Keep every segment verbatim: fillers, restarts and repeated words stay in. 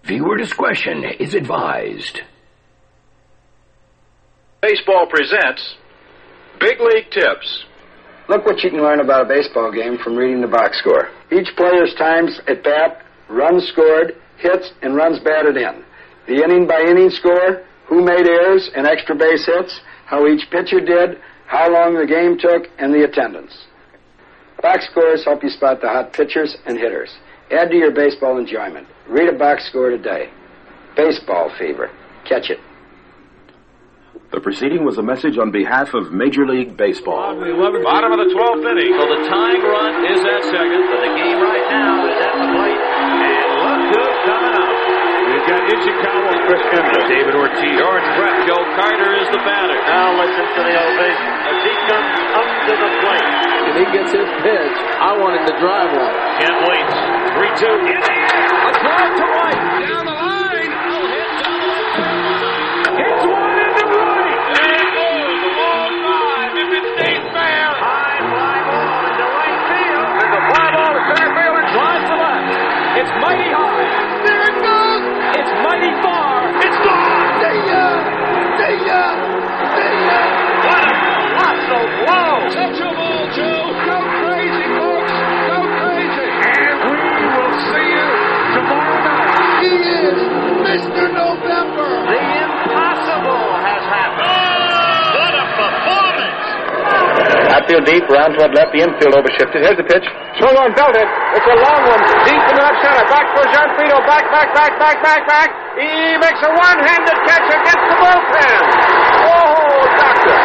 Viewer discretion is advised. Baseball presents Big League Tips. Look what you can learn about a baseball game from reading the box score. Each player's times at bat, runs scored, hits, and runs batted in. The inning-by-inning score, who made errors and extra base hits, how each pitcher did, how long the game took, and the attendance. Box scores help you spot the hot pitchers and hitters. Add to your baseball enjoyment. Read a box score today. Baseball fever. Catch it. The proceeding was a message on behalf of Major League Baseball. Bottom of the twelfth inning. So the tying run is at second, but the game right now is at the plate. And look who's coming up. We've got Ichikawa, Chris Kendall, David Ortiz, George Brett, Joe Carter is the batter. Now listen to the ovation as he comes up to the plate. If he gets his pitch, I want him to drive one. Kent waits. three two. A drive to right. Down the line. Oh, hit down the left. Hits one into right. There it goes. The ball five. If it stays fair. High fly ball into right field. There's a fly ball to center field and drives to left. It's mighty high. There it goes. It's mighty far. It's gone. See ya. See ya. See ya. What a colossal blow. Touch a ball, Joe. Go crazy, folks. Go crazy. And we will see you tomorrow night. He is Mister November. The impossible has happened. Oh, what a performance. Outfield deep, round toward left, the infield overshifted. Here's the pitch. Swung on, belted. It's a long one. Deep in left center. Back for John Frito. Back, back, back, back, back, back. He makes a one-handed catch against the bullpen. Oh, doctor.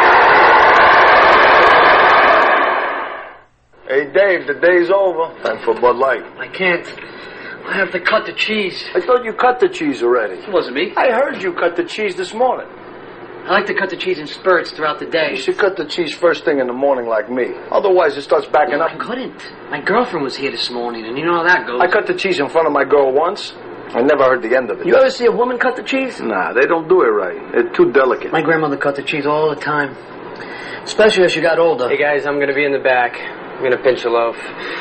Hey, Dave, the day's over. Time for Bud Light. I can't. I have to cut the cheese. I thought you cut the cheese already. It wasn't me. I heard you cut the cheese this morning. I like to cut the cheese in spurts throughout the day. You should cut the cheese first thing in the morning like me. Otherwise, it starts backing up. I couldn't. My girlfriend was here this morning, and you know how that goes. I cut the cheese in front of my girl once. I never heard the end of it. You ever see a woman cut the cheese? Nah, they don't do it right. It's too delicate. My grandmother cut the cheese all the time. Especially as she got older. Hey, guys, I'm going to be in the back. I'm going to pinch a loaf.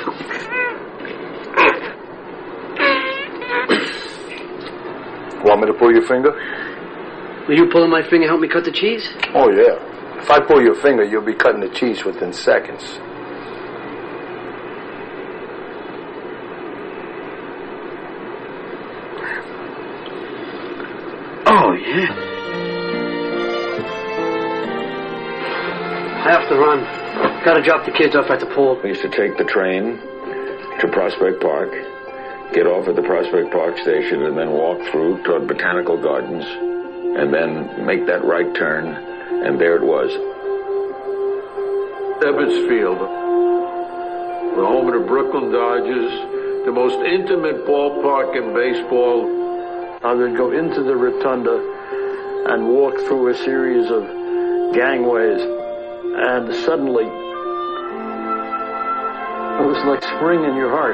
Want me to pull your finger? Will you pulling my finger help me cut the cheese? Oh, yeah. If I pull your finger, you'll be cutting the cheese within seconds. Oh, yeah. I have to run. Gotta drop the kids off at the pool. We used to take the train to Prospect Park, get off at the Prospect Park station, and then walk through toward Botanical Gardens, and then make that right turn, and there it was. Ebbets Field, the home of the Brooklyn Dodgers, the most intimate ballpark in baseball. I would go into the rotunda and walk through a series of gangways, and suddenly it was like spring in your heart.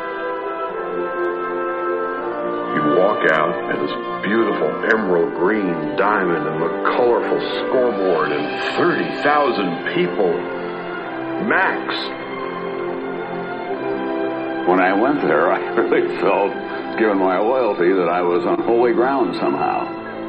You walk out and this beautiful emerald green diamond and the colorful scoreboard and thirty thousand people max. When I went there, I really felt, given my loyalty, that I was on holy ground somehow.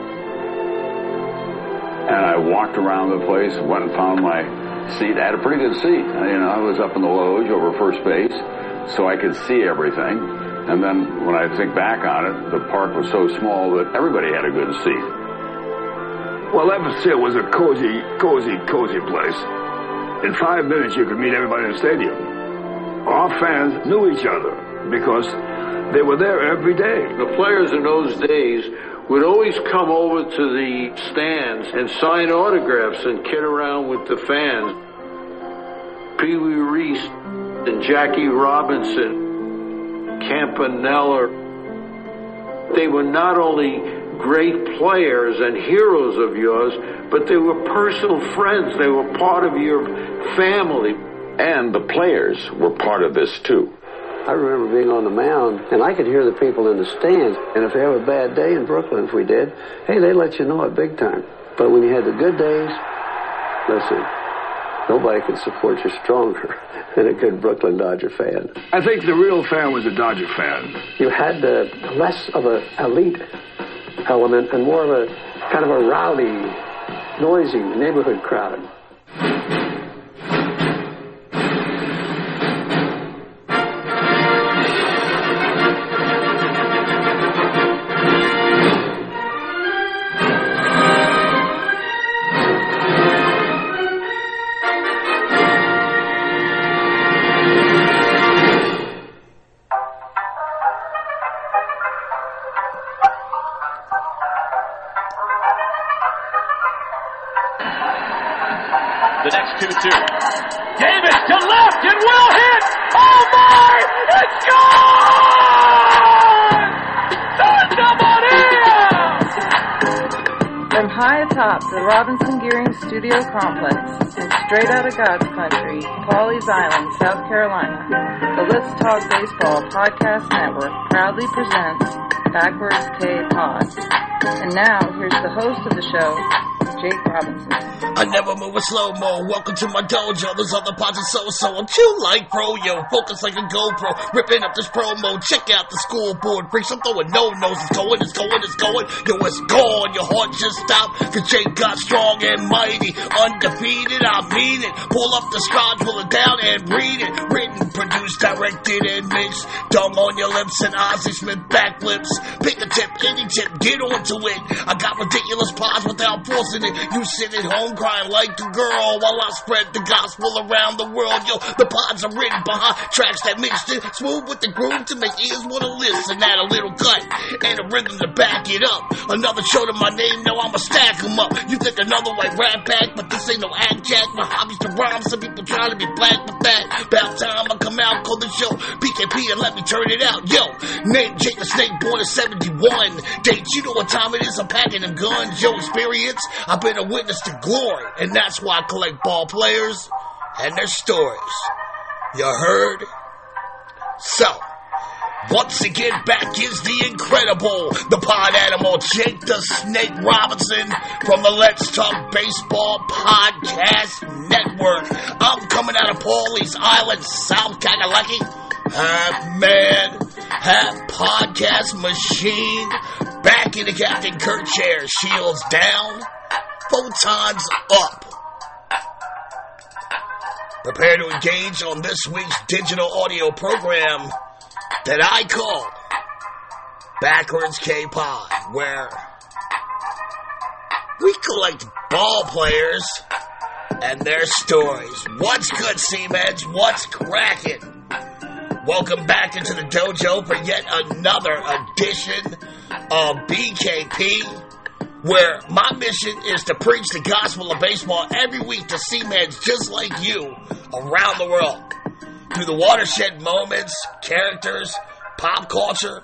And I walked around the place, went and found my seat. I had a pretty good seat. You know, I was up in the loge over first base, so I could see everything. And then when I think back on it, the park was so small that everybody had a good seat. Well, Ebbets Field was a cozy, cozy, cozy place. In five minutes, you could meet everybody in the stadium. Our fans knew each other because they were there every day. The players in those days would always come over to the stands and sign autographs and kid around with the fans. Pee Wee Reese and Jackie Robinson, Campanella. They were not only great players and heroes of yours, but they were personal friends. They were part of your family. And the players were part of this, too. I remember being on the mound, and I could hear the people in the stands. And if they have a bad day in Brooklyn, if we did, hey, they let you know it big time. But when you had the good days, listen, Nobody could support you stronger than a good Brooklyn Dodger fan. I think the real fan was a Dodger fan. You had uh, less of an elite element and more of a kind of a rowdy, noisy neighborhood crowd. The next two two. Davis to left and will hit. Oh my! It's gone! Santa Maria! From high atop the Robinson Gearing Studio Complex and straight out of God's country, Pawleys Island, South Carolina, the Let's Talk Baseball Podcast Network proudly presents Backwards K Pod. And now, here's the host of the show, Jake Robinson. I never move a slow-mo. Welcome to my dojo. Those other pods are so-so. I'm chill like pro, yo. Focus like a GoPro. Ripping up this promo. Check out the scoreboard. Freaks, I'm throwing no-nos. It's going, it's going, it's going. Yo, it's gone. Your heart just stopped. Cause Jake got strong and mighty. Undefeated, I mean it. Pull up the scotch, pull it down and read it. Written, produced, directed, and mixed. Tongue on your lips and Ozzie Smith backflips. Pick a tip, any tip, get onto it. I got ridiculous pods without forcing it. You sit at home crying like a girl while I spread the gospel around the world. Yo, the pods are written behind tracks that mixed it smooth with the groove to make ears want to listen. Add a little cut and a rhythm to back it up. Another show to my name, now I'ma stack them up. You think another white rap pack, but this ain't no act jack. My hobby's to rhyme, some people trying to be black with that. About time I come out, call the show P K P and let me turn it out. Yo, name Jake the Snake, born in seventy-one. Date, you know what time it is, I'm packing them guns. Yo, experience, I've been a witness to glory, and that's why I collect ball players and their stories. You heard? So, once again, back is the incredible, the pod animal, Jake the Snake Robinson from the Let's Talk Baseball Podcast Network. I'm coming out of Pawleys Island, South Kakalaki. Half man, half podcast machine. Back in the Captain Kirk chair, shields down, photons up. Prepare to engage on this week's digital audio program that I call Backwards K-Pod, where we collect ball players and their stories. What's good, Seamheads? What's cracking? Welcome back into the dojo for yet another edition of B K P, where my mission is to preach the gospel of baseball every week to Seamheads just like you around the world. Through the watershed moments, characters, pop culture,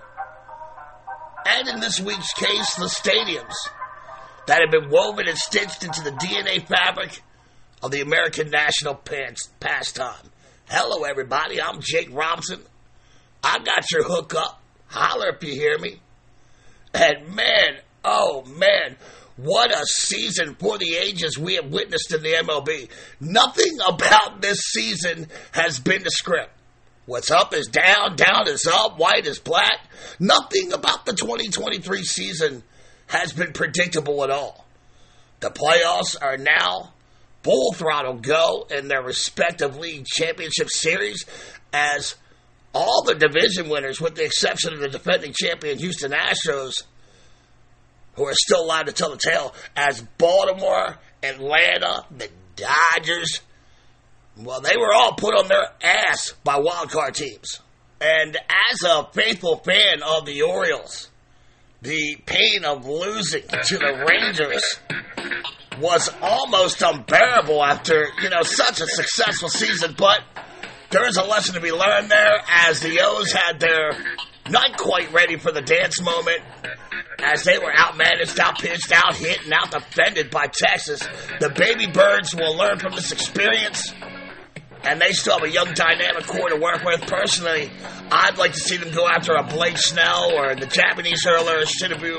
and in this week's case, the stadiums that have been woven and stitched into the D N A fabric of the American national pastime. Hello, everybody. I'm Jake Robinson. I got your hookup. Holler if you hear me. And man, oh man, what a season for the ages we have witnessed in the M L B. Nothing about this season has been the script. What's up is down, down is up, white is black. Nothing about the twenty twenty-three season has been predictable at all. The playoffs are now full throttle go in their respective league championship series as all the division winners, with the exception of the defending champion Houston Astros, who are still allowed to tell the tale, as Baltimore, Atlanta, the Dodgers, well, they were all put on their ass by wildcard teams. And as a faithful fan of the Orioles, the pain of losing to the Rangers was almost unbearable after, you know, such a successful season. But there is a lesson to be learned there, as the O's had their not quite ready for the dance moment, as they were outmanaged, outpitched, out-hit, and out-defended by Texas. The Baby Birds will learn from this experience, and they still have a young, dynamic core to work with. Personally, I'd like to see them go after a Blake Snell or the Japanese hurler Shinobu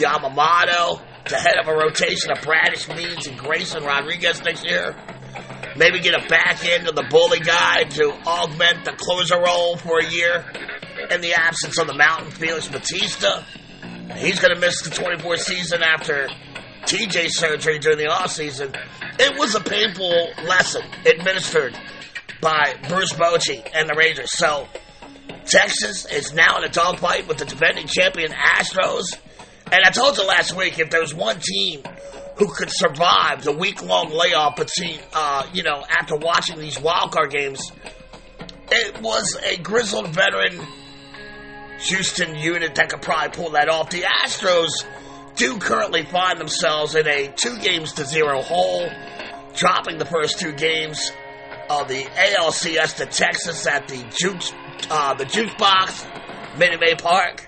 Yamamoto to head up a rotation of Bradish, Means, and Grayson Rodriguez next year. maybe get a back end of the bully guy to augment the closer role for a year in the absence of the Mountain Felix Batista. He's going to miss the twenty-four season after T J surgery during the offseason. It was a painful lesson administered by Bruce Bochy and the Rangers. So Texas is now in a dogfight with the defending champion Astros. And I told you last week, if there was one team who could survive the week-long layoff between, uh, you know, after watching these wildcard games, it was a grizzled veteran Houston unit that could probably pull that off. The Astros do currently find themselves in a two games to zero hole, dropping the first two games of the A L C S to Texas at the Juke, uh, the Juke Box, Minute Maid Park.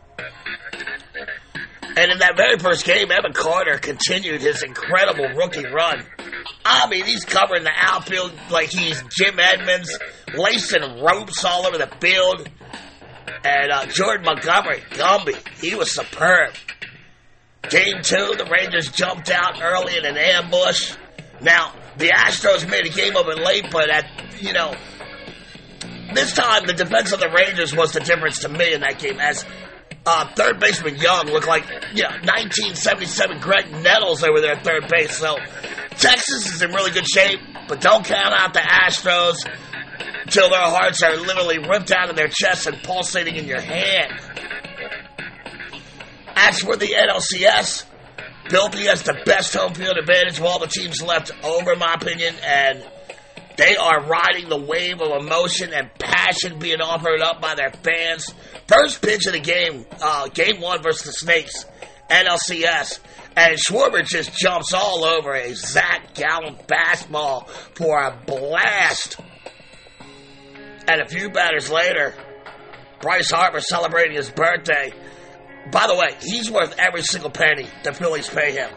And in that very first game, Evan Carter continued his incredible rookie run. I mean, he's covering the outfield like he's Jim Edmonds, lacing ropes all over the field. And uh, Jordan Montgomery, Gumby, he was superb. Game two, the Rangers jumped out early in an ambush. Now, the Astros made a game of it late, but at, you know, this time the defense of the Rangers was the difference to me in that game, as uh, third baseman Young looked like, you know, nineteen seventy-seven Greg Nettles over there at third base. So Texas is in really good shape, but don't count out the Astros till their hearts are literally ripped out of their chests and pulsating in your hand. As for the N L C S, Bilby has the best home field advantage of all the teams left over, in my opinion, and they are riding the wave of emotion and passion being offered up by their fans. First pitch of the game, uh, game one versus the Snakes, N L C S, and Schwarber just jumps all over a Zach Gallen fastball for a blast. And a few batters later, Bryce Harper celebrating his birthday. By the way, he's worth every single penny the Phillies pay him.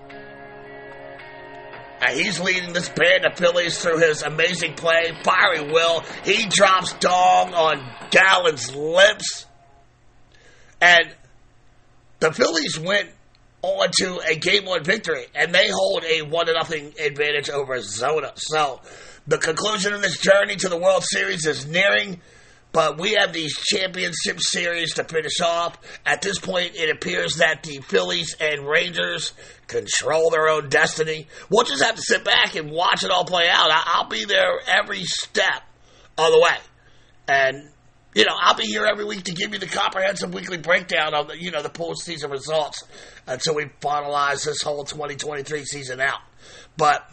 And he's leading this band of Phillies through his amazing play. Fiery Will. He drops dong on Gallen's lips. And the Phillies went on to a game one victory. And they hold a one to nothing advantage over Zona. So the conclusion of this journey to the World Series is nearing. But we have these championship series to finish off. At this point, it appears that the Phillies and Rangers control their own destiny. We'll just have to sit back and watch it all play out. I'll be there every step of the way. And, you know, I'll be here every week to give you the comprehensive weekly breakdown of the, you know, the postseason results until we finalize this whole twenty twenty-three season out. But,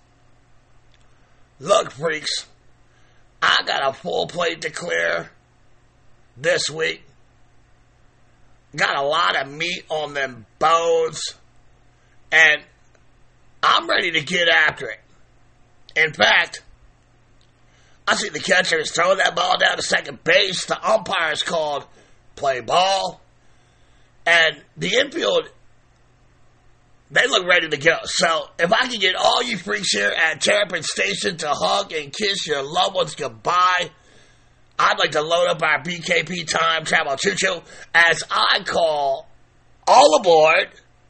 look, freaks, I got a full plate to clear this week. Got a lot of meat on them bones. And I'm ready to get after it. In fact, I see the catcher is throwing that ball down to second base. The umpire is called play ball. And the infield, they look ready to go. So, if I can get all you freaks here at Terrapin Station to hug and kiss your loved ones goodbye, I'd like to load up our B K P Time Travel Choo-Choo as I call all aboard.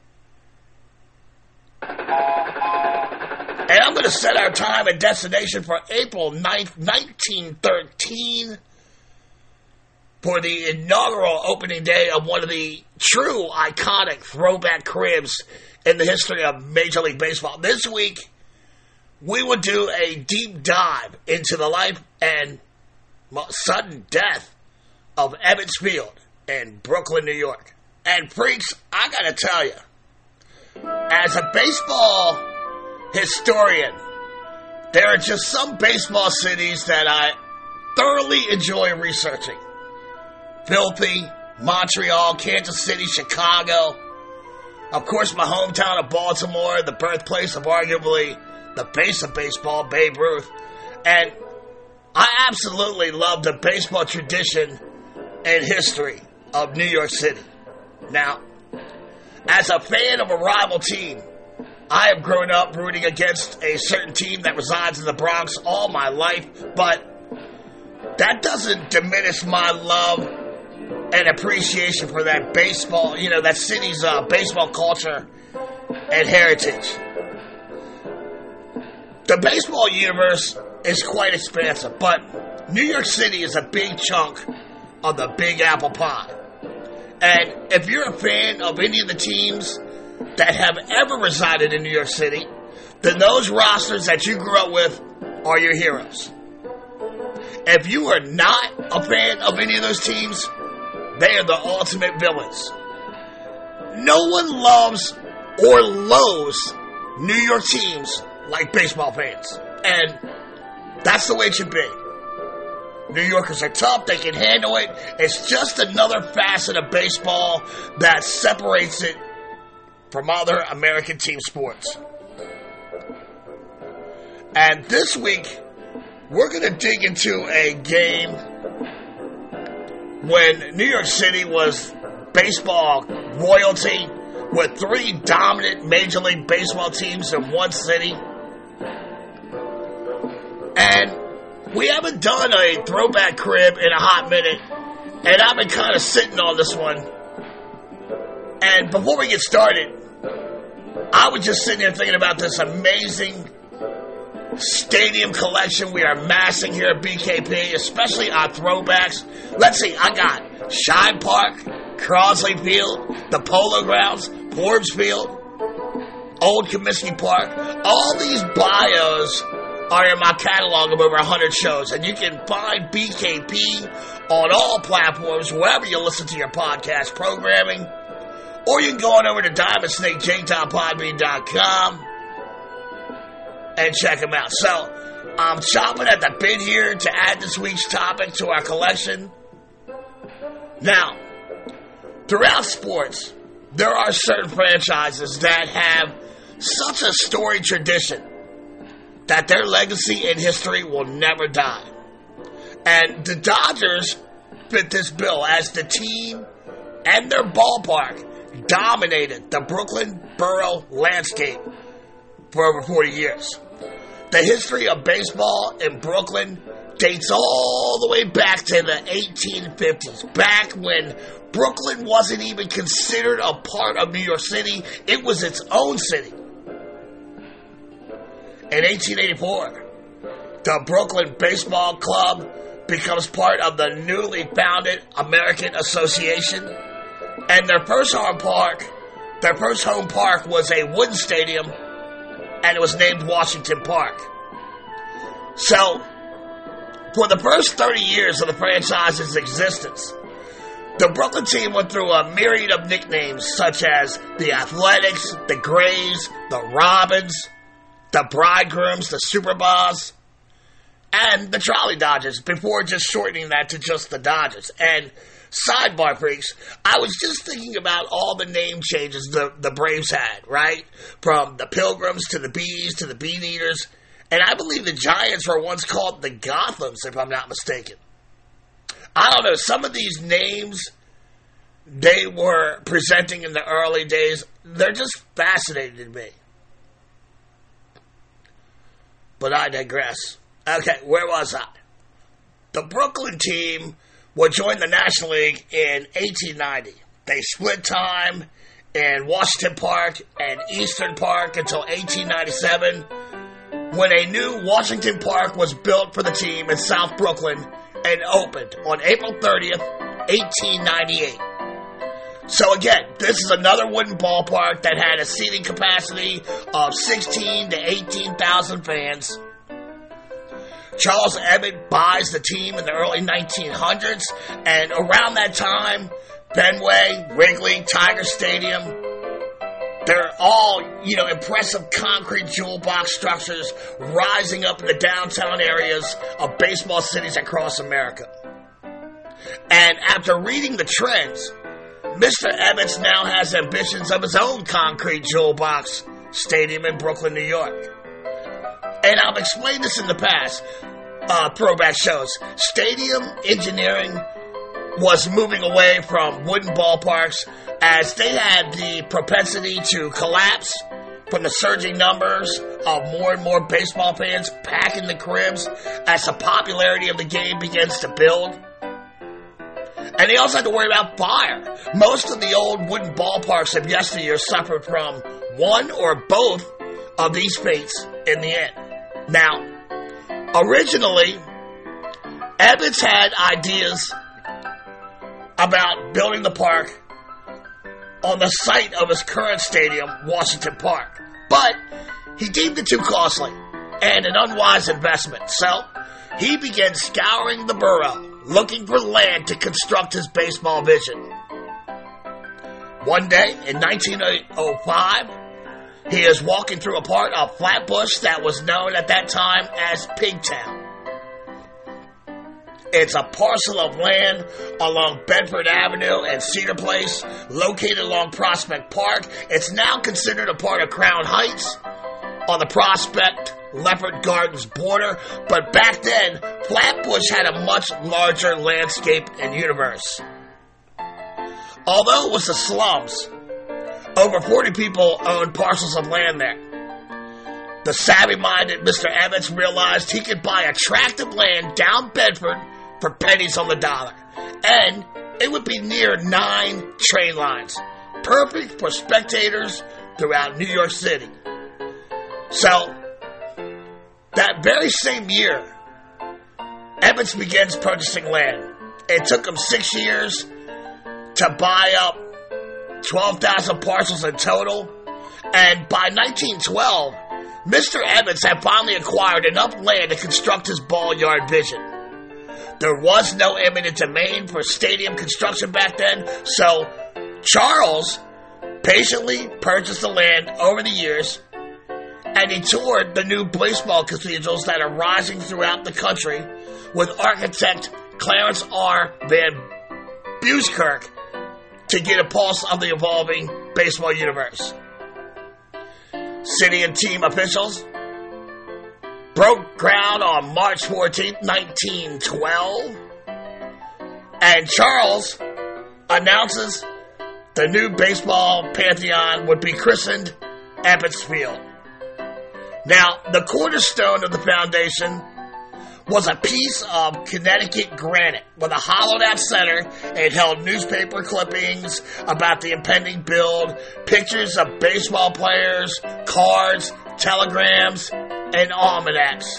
And I'm going to set our time and destination for April ninth, nineteen thirteen, for the inaugural opening day of one of the true iconic throwback cribs in the history of Major League Baseball. This week, we will do a deep dive into the life and sudden death of Ebbets Field in Brooklyn, New York. And freaks, I gotta tell you, as a baseball historian, there are just some baseball cities that I thoroughly enjoy researching. Filthy, Montreal, Kansas City, Chicago. Of course, my hometown of Baltimore, the birthplace of arguably the face of baseball, Babe Ruth. And I absolutely love the baseball tradition and history of New York City. Now, as a fan of a rival team, I have grown up rooting against a certain team that resides in the Bronx all my life, but that doesn't diminish my love and appreciation for that baseball, you know, that city's uh, baseball culture and heritage. The baseball universe is quite expansive, but New York City is a big chunk of the Big Apple pie. And if you're a fan of any of the teams that have ever resided in New York City, then those rosters that you grew up with are your heroes. If you are not a fan of any of those teams, they are the ultimate villains. No one loves or loathes New York teams like baseball fans. And that's the way it should be. New Yorkers are tough, they can handle it. It's just another facet of baseball that separates it from other American team sports. And this week, we're going to dig into a game when New York City was baseball royalty with three dominant Major League Baseball teams in one city. And we haven't done a throwback crib in a hot minute, and I've been kind of sitting on this one. And before we get started, I was just sitting here thinking about this amazing stadium collection we are amassing here at B K P, especially our throwbacks. Let's see, I got Shibe Park, Crosley Field, the Polo Grounds, Forbes Field, Old Comiskey Park. All these bios are in my catalog of over one hundred shows, and you can find B K P on all platforms, wherever you listen to your podcast programming, or you can go on over to diamond snake j dot podbean dot com and check them out. So, I'm chopping at the bit here to add this week's topic to our collection. Now, throughout sports, there are certain franchises that have such a storied tradition that their legacy and history will never die. And the Dodgers fit this bill as the team and their ballpark dominated the Brooklyn borough landscape for over forty years. The history of baseball in Brooklyn dates all the way back to the eighteen fifties, back when Brooklyn wasn't even considered a part of New York City. It was its own city. In eighteen eighty-four, the Brooklyn Baseball Club becomes part of the newly founded American Association, and their first home park, their first home park was a wooden stadium, and it was named Washington Park. So, for the first thirty years of the franchise's existence, the Brooklyn team went through a myriad of nicknames such as the Athletics, the Grays, the Robins, the Bridegrooms, the Superbas, and the Trolley Dodgers, before just shortening that to just the Dodgers. And sidebar freaks, I was just thinking about all the name changes the, the Braves had, right? From the Pilgrims to the Bees to the Bean Eaters. And I believe the Giants were once called the Gothams, if I'm not mistaken. I don't know, some of these names they were presenting in the early days, they're just fascinating to me. But I digress. Okay, where was I? The Brooklyn team would join the National League in eighteen ninety. They split time in Washington Park and Eastern Park until eighteen ninety-seven, when a new Washington Park was built for the team in South Brooklyn and opened on April thirtieth, eighteen ninety-eight. So again, this is another wooden ballpark that had a seating capacity of sixteen to eighteen thousand fans. Charles Ebbets buys the team in the early nineteen hundreds, and around that time, Fenway, Wrigley, Tiger Stadium, they're all, you know, impressive concrete jewel box structures rising up in the downtown areas of baseball cities across America. And after reading the trends, Mister Ebbets now has ambitions of his own concrete jewel box stadium in Brooklyn, New York. And I've explained this in the past, uh, throwback shows. Stadium engineering was moving away from wooden ballparks as they had the propensity to collapse from the surging numbers of more and more baseball fans packing the cribs as the popularity of the game begins to build. And they also had to worry about fire. Most of the old wooden ballparks of yesteryear suffered from one or both of these fates in the end. Now, originally, Ebbets had ideas about building the park on the site of his current stadium, Washington Park. But he deemed it too costly and an unwise investment. So he began scouring the borough, looking for land to construct his baseball vision. One day in nineteen oh five, he is walking through a part of Flatbush that was known at that time as Pigtown. It's a parcel of land along Bedford Avenue and Cedar Place, located along Prospect Park. It's now considered a part of Crown Heights on the Prospect Leopard Gardens border, but back then, Flatbush had a much larger landscape and universe. Although it was the slums, over forty people owned parcels of land there. The savvy-minded Mister Ebbets realized he could buy a tract of land down Bedford for pennies on the dollar, and it would be near nine train lines, perfect for spectators throughout New York City. So, that very same year, Ebbets begins purchasing land. It took him six years to buy up twelve thousand parcels in total, and by nineteen twelve, Mister Ebbets had finally acquired enough land to construct his ball yard vision. There was no eminent domain for stadium construction back then, so Charles patiently purchased the land over the years, and he toured the new baseball cathedrals that are rising throughout the country with architect Clarence R. Van Buskirk to get a pulse of the evolving baseball universe. City and team officials broke ground on March fourteenth, nineteen twelve, and Charles announces the new baseball pantheon would be christened Ebbets Field. Now, the cornerstone of the foundation was a piece of Connecticut granite with a hollowed-out center. It held newspaper clippings about the impending build, pictures of baseball players, cards, telegrams, and almanacs.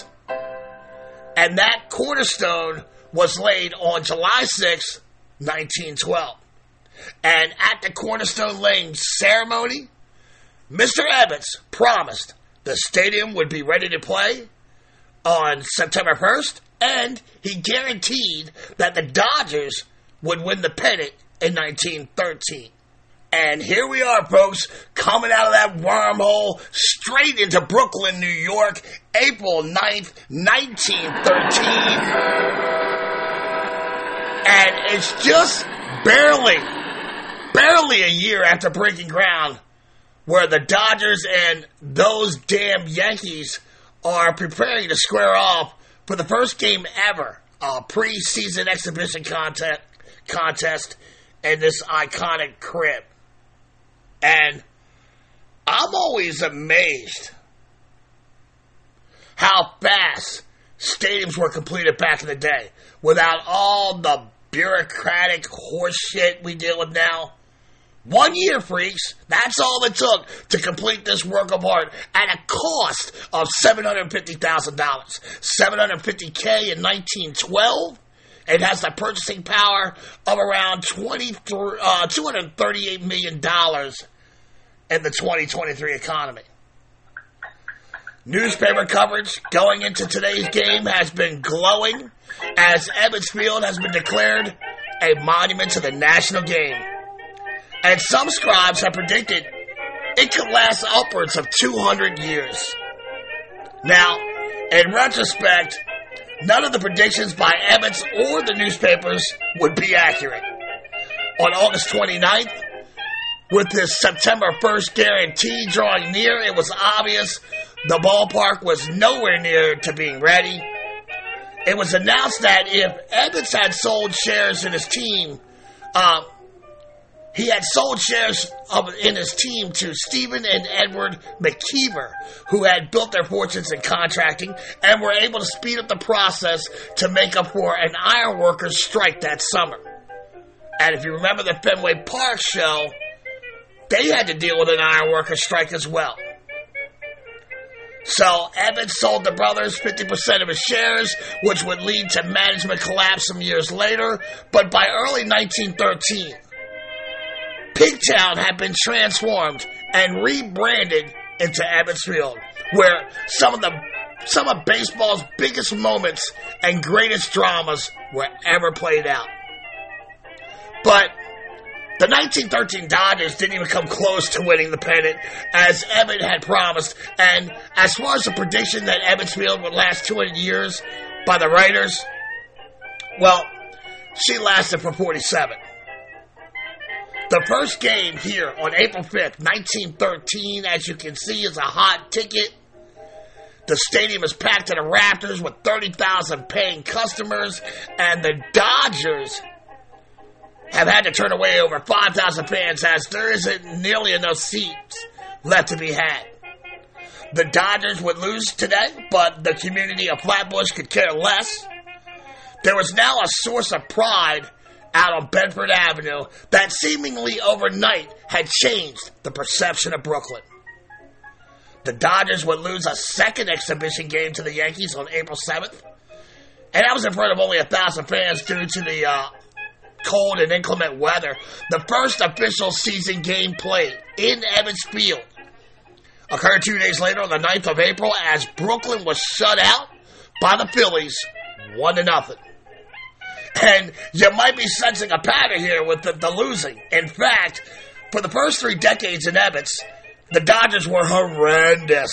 And that cornerstone was laid on July sixth, nineteen twelve. And at the cornerstone laying ceremony, Mister Ebbets promised the stadium would be ready to play on September first, and he guaranteed that the Dodgers would win the pennant in nineteen thirteen. And here we are, folks, coming out of that wormhole straight into Brooklyn, New York, April ninth, nineteen thirteen. And it's just barely, barely a year after breaking ground where the Dodgers and those damn Yankees are preparing to square off for the first game ever, a preseason exhibition contest, contest in this iconic crib. And I'm always amazed how fast stadiums were completed back in the day without all the bureaucratic horse shit we deal with now. One year, freaks. That's all it took to complete this work of art at a cost of seven hundred fifty thousand dollars. seven hundred fifty thousand dollars in nineteen twelve. It has the purchasing power of around twenty-three, uh, two hundred thirty-eight million dollars in the twenty twenty-three economy. Newspaper coverage going into today's game has been glowing as Ebbets Field has been declared a monument to the national game. And some scribes have predicted it could last upwards of two hundred years. Now, in retrospect, none of the predictions by Ebbets or the newspapers would be accurate. On August twenty-ninth, with this September first guarantee drawing near, it was obvious the ballpark was nowhere near to being ready. It was announced that if Ebbets had sold shares in his team, uh, he had sold shares of, in his team to Stephen and Edward McKeever, who had built their fortunes in contracting and were able to speed up the process to make up for an ironworkers strike that summer. And if you remember the Fenway Park show, they had to deal with an ironworkers strike as well. So Ebbets sold the brothers fifty percent of his shares, which would lead to management collapse some years later. But by early nineteen thirteen, Pigtown had been transformed and rebranded into Ebbets Field, where some of the some of baseball's biggest moments and greatest dramas were ever played out. But the nineteen thirteen Dodgers didn't even come close to winning the pennant, as Ebbets had promised. And as far as the prediction that Ebbets Field would last two hundred years by the writers, well, she lasted for forty-seven. The first game here on April fifth, nineteen thirteen, as you can see, is a hot ticket. The stadium is packed to the rafters with thirty thousand paying customers, and the Dodgers have had to turn away over five thousand fans, as there isn't nearly enough seats left to be had. The Dodgers would lose today, but the community of Flatbush could care less. There was now a source of pride out on Bedford Avenue that seemingly overnight had changed the perception of Brooklyn. The Dodgers would lose a second exhibition game to the Yankees on April seventh, and that was in front of only a thousand fans due to the uh, cold and inclement weather. The first official season game played in Ebbets Field occurred two days later on the ninth of April, as Brooklyn was shut out by the Phillies one to nothing. And you might be sensing a pattern here with the, the losing. In fact, for the first three decades in Ebbets, the Dodgers were horrendous.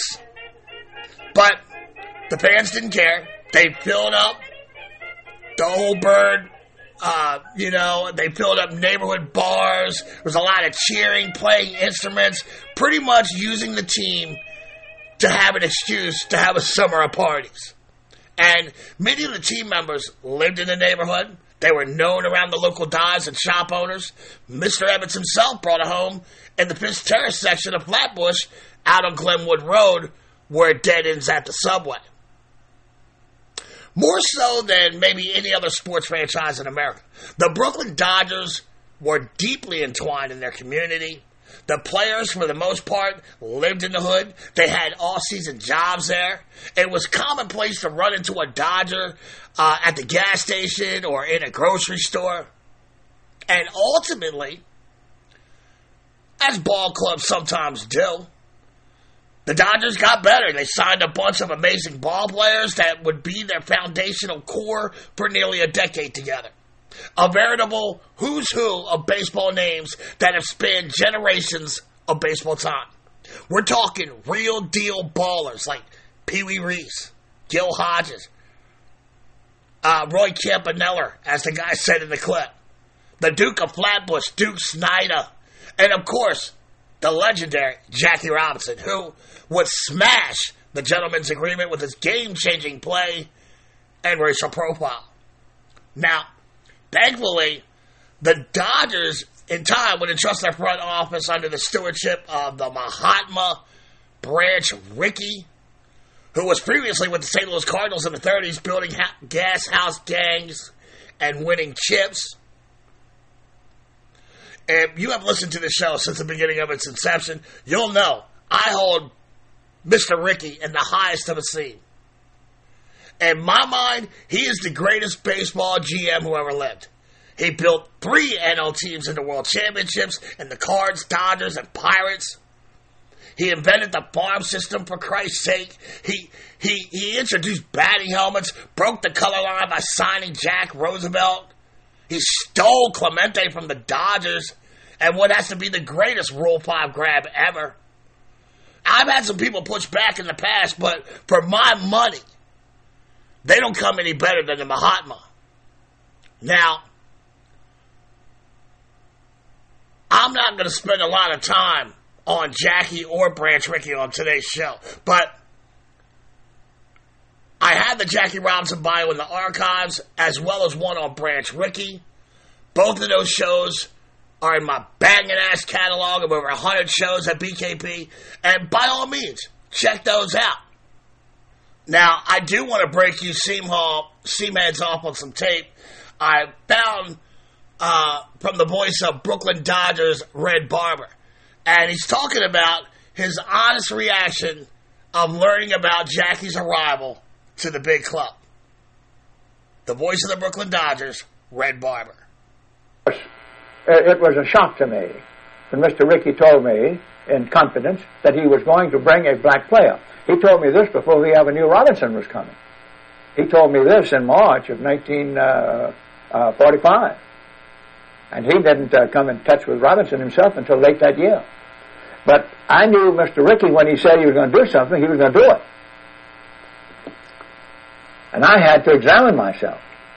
But the fans didn't care. They filled up the old bird. Uh, you know, they filled up neighborhood bars. There was a lot of cheering, playing instruments, pretty much using the team to have an excuse to have a summer of parties. And many of the team members lived in the neighborhood. They were known around the local dives and shop owners. Mister Ebbets himself brought a home in the Fisk Terrace section of Flatbush out on Glenwood Road, where it dead ends at the subway. More so than maybe any other sports franchise in America, the Brooklyn Dodgers were deeply entwined in their community. The players, for the most part, lived in the hood. They had all-season jobs there. It was commonplace to run into a Dodger uh, at the gas station or in a grocery store. And ultimately, as ball clubs sometimes do, the Dodgers got better. They signed a bunch of amazing ball players that would be their foundational core for nearly a decade together. A veritable who's who of baseball names that have spanned generations of baseball time. We're talking real deal ballers like Pee Wee Reese, Gil Hodges, uh, Roy Campanella, as the guy said in the clip, the Duke of Flatbush, Duke Snyder, and of course, the legendary Jackie Robinson, who would smash the gentleman's agreement with his game-changing play and racial profile. Now, thankfully, the Dodgers, in time, would entrust their front office under the stewardship of the Mahatma Branch Rickey, who was previously with the Saint Louis Cardinals in the thirties, building ha- gas house gangs and winning chips. If you have listened to the show since the beginning of its inception, you'll know I hold Mister Rickey in the highest of esteem. In my mind, he is the greatest baseball G M who ever lived. He built three N L teams into world championships in the Cards, Dodgers, and Pirates. He invented the farm system, for Christ's sake. He he he introduced batting helmets, broke the color line by signing Jack Roosevelt. He stole Clemente from the Dodgers and what has to be the greatest Rule five grab ever. I've had some people push back in the past, but for my money, they don't come any better than the Mahatma. Now, I'm not going to spend a lot of time on Jackie or Branch Rickey on today's show, but I have the Jackie Robinson bio in the archives, as well as one on Branch Rickey. Both of those shows are in my banging-ass catalog of over one hundred shows at B K P, and by all means, check those out. Now, I do want to break you seam, hall, seam heads off on some tape. I found uh, from the voice of Brooklyn Dodgers Red Barber, and he's talking about his honest reaction of learning about Jackie's arrival to the big club. The voice of the Brooklyn Dodgers, Red Barber. It was a shock to me when Mister Rickey told me in confidence that he was going to bring a black player. He told me this before we ever knew Robinson was coming. He told me this in March of nineteen forty-five. And he didn't uh, come in touch with Robinson himself until late that year. But I knew Mister Rickey, when he said he was going to do something, he was going to do it. And I had to examine myself.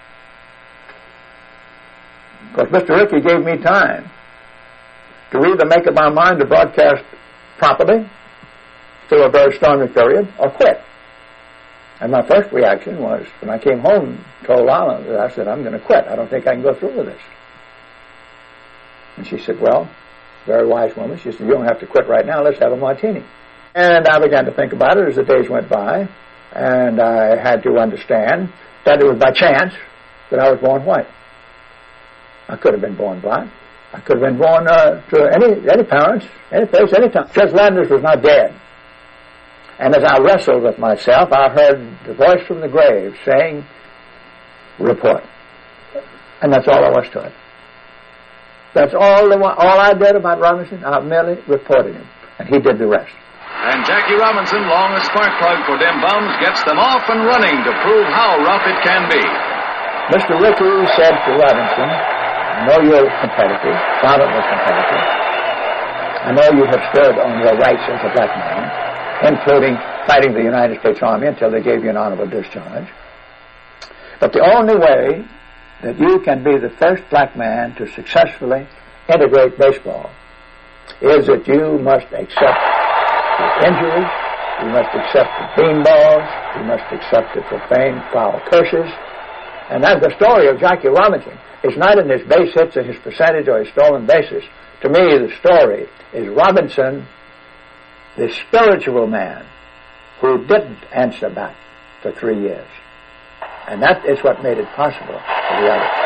Because Mister Rickey gave me time to either make up my mind to broadcast properly through a very stormy period or quit. And my first reaction was, when I came home, told Lala, that I said, I'm going to quit. I don't think I can go through with this. And she said, well, very wise woman. She said, you don't have to quit right now. Let's have a martini. And I began to think about it as the days went by. And I had to understand that it was by chance that I was born white. I could have been born black. I could have been born uh, to any any parents, any place, any time. Judge Landers was not dead. And as I wrestled with myself, I heard the voice from the grave saying, report. And that's all there was to it. That's all, the, all I did about Robinson. I merely reported him. And he did the rest. And Jackie Robinson, long a spark plug for them bums, gets them off and running to prove how rough it can be. Mister Rickey said to Robinson, I know you're competitive, father was competitive. I know you have stood on your rights as a black man, including fighting the United States Army until they gave you an honorable discharge. But the only way that you can be the first black man to successfully integrate baseball is that you must accept the injuries, you must accept the beanballs, you must accept the profane, foul curses. And that's the story of Jackie Robinson. It's not in his base hits or his percentage or his stolen bases. To me, the story is Robinson, the spiritual man who didn't answer back for three years. And that is what made it possible for the others.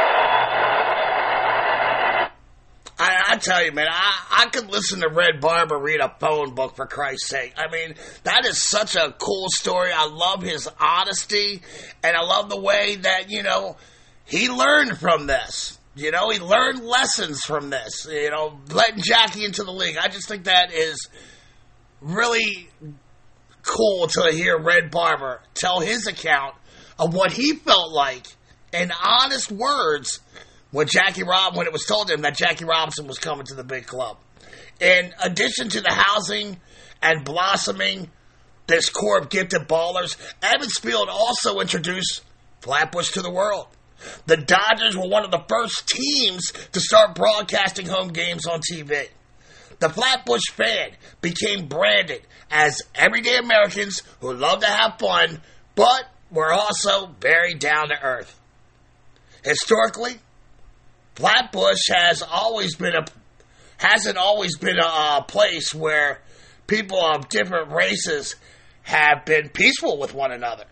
I, I tell you, man, I, I could listen to Red Barber read a phone book, for Christ's sake. I mean, that is such a cool story. I love his honesty, and I love the way that, you know, he learned from this. You know, he learned lessons from this, you know, letting Jackie into the league. I just think that is really cool to hear Red Barber tell his account of what he felt like in honest words when Jackie Rob, when it was told him that Jackie Robinson was coming to the big club. In addition to the housing and blossoming this core of gifted ballers, Ebbets Field also introduced Flatbush to the world. The Dodgers were one of the first teams to start broadcasting home games on T V. The Flatbush fan became branded as everyday Americans who love to have fun, but were also very down to earth. Historically, Flatbush has always been a hasn't always been a, a place where people of different races have been peaceful with one another.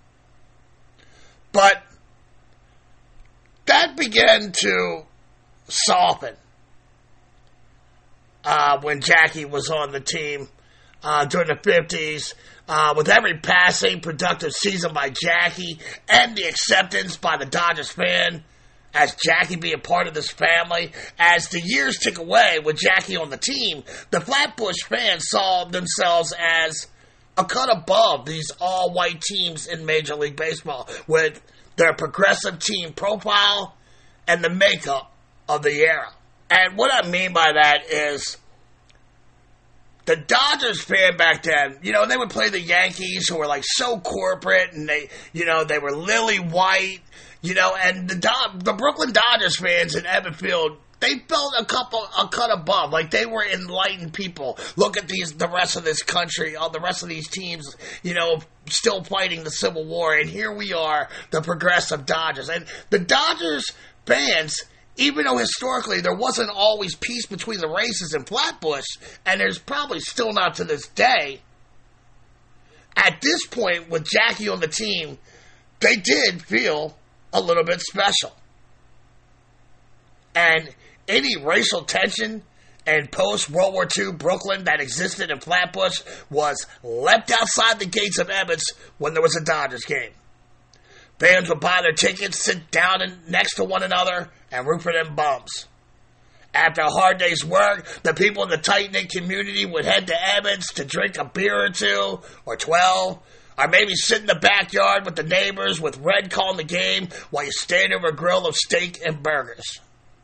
But that began to soften uh, when Jackie was on the team uh, during the fifties. Uh, with every passing, productive season by Jackie and the acceptance by the Dodgers fan as Jackie being part of this family, as the years tick away with Jackie on the team, the Flatbush fans saw themselves as a cut above these all-white teams in Major League Baseball with their progressive team profile and the makeup of the era. And what I mean by that is the Dodgers fan back then, you know, they would play the Yankees who were like so corporate and they, you know, they were lily white, you know, and the Do- the Brooklyn Dodgers fans in Ebbets Field, they felt a couple, a cut above, like they were enlightened people. Look at these, the rest of this country, all the rest of these teams, you know, still fighting the Civil War, and here we are, the progressive Dodgers. And the Dodgers fans, even though historically there wasn't always peace between the races in Flatbush, and there's probably still not to this day, at this point with Jackie on the team, they did feel a little bit special. And any racial tension and post-World War Two Brooklyn that existed in Flatbush was leapt outside the gates of Ebbets when there was a Dodgers game. Fans would buy their tickets, sit down and next to one another, and root for them bums. After a hard day's work, the people in the tight-knit community would head to Ebbets to drink a beer or two, or twelve, or maybe sit in the backyard with the neighbors with Red calling the game while you stand over a grill of steak and burgers.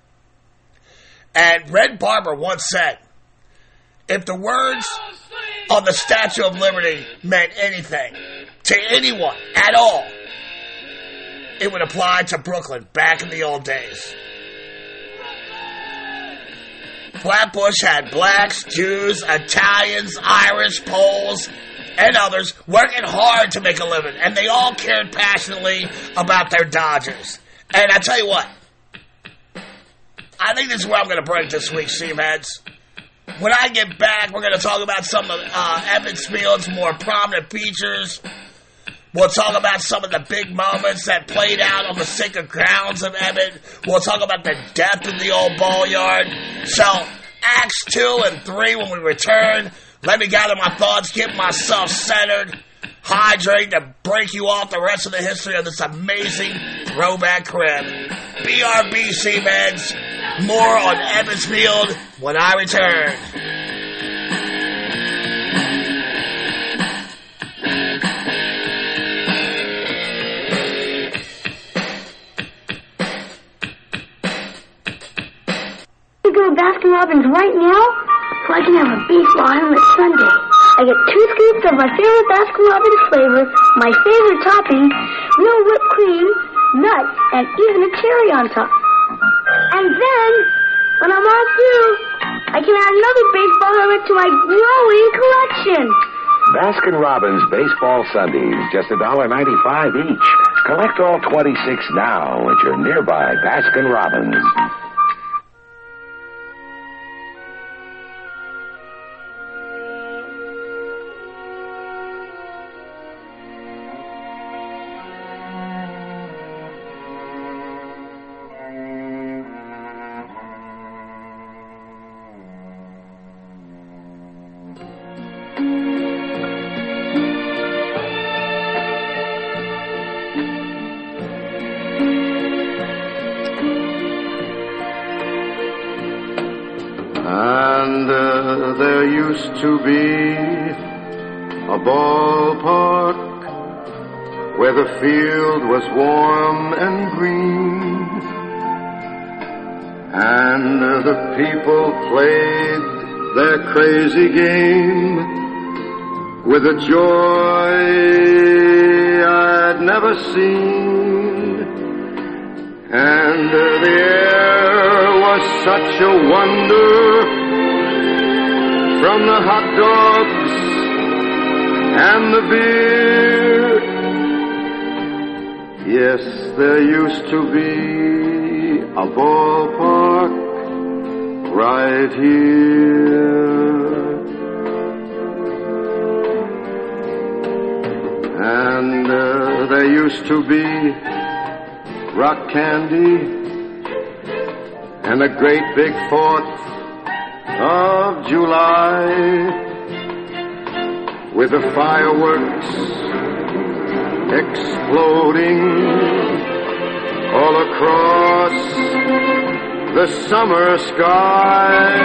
And Red Barber once said, if the words on the Statue of Liberty meant anything to anyone at all, it would apply to Brooklyn back in the old days. Flatbush had blacks, Jews, Italians, Irish, Poles, and others working hard to make a living, and they all cared passionately about their Dodgers. And I tell you what, I think this is where I'm going to break this week, Seaheads. When I get back, we're going to talk about some of uh, Ebbets Field's more prominent features. We'll talk about some of the big moments that played out on the sacred grounds of Ebbets. We'll talk about the depth of the old ball yard. So, Acts two and three, when we return, let me gather my thoughts, get myself centered, hydrate to break you off the rest of the history of this amazing throwback crib. B R B, Seaheads. More on Ebbets Field when I return. We go to Baskin Robbins right now so I can have a baseball helmet Sunday. I get two scoops of my favorite Baskin Robbins flavor, my favorite topping, real whipped cream, nuts, and even a cherry on top. And then, when I'm all through, I can add another baseball helmet to my growing collection. Baskin-Robbins Baseball Sundaes, just one dollar ninety-five each. Collect all twenty-six now at your nearby Baskin-Robbins. And uh, there used to be a ballpark where the field was warm and green, and uh, the people played their crazy game with a joy I'd never seen, and uh, the air was such a wonder, from the hot dogs and the beer. Yes, there used to be a ballpark right here, and uh, there used to be rock candy and a great big fourth of July, with the fireworks exploding all across the summer sky,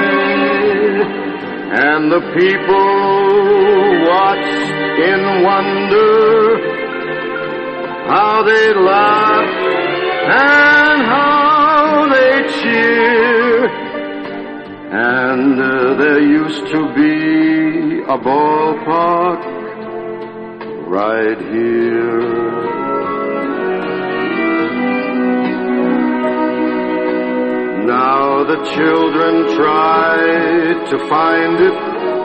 and the people watched in wonder how they laugh and how they cheer. And uh, there used to be a ballpark right here. Now the children try to find it,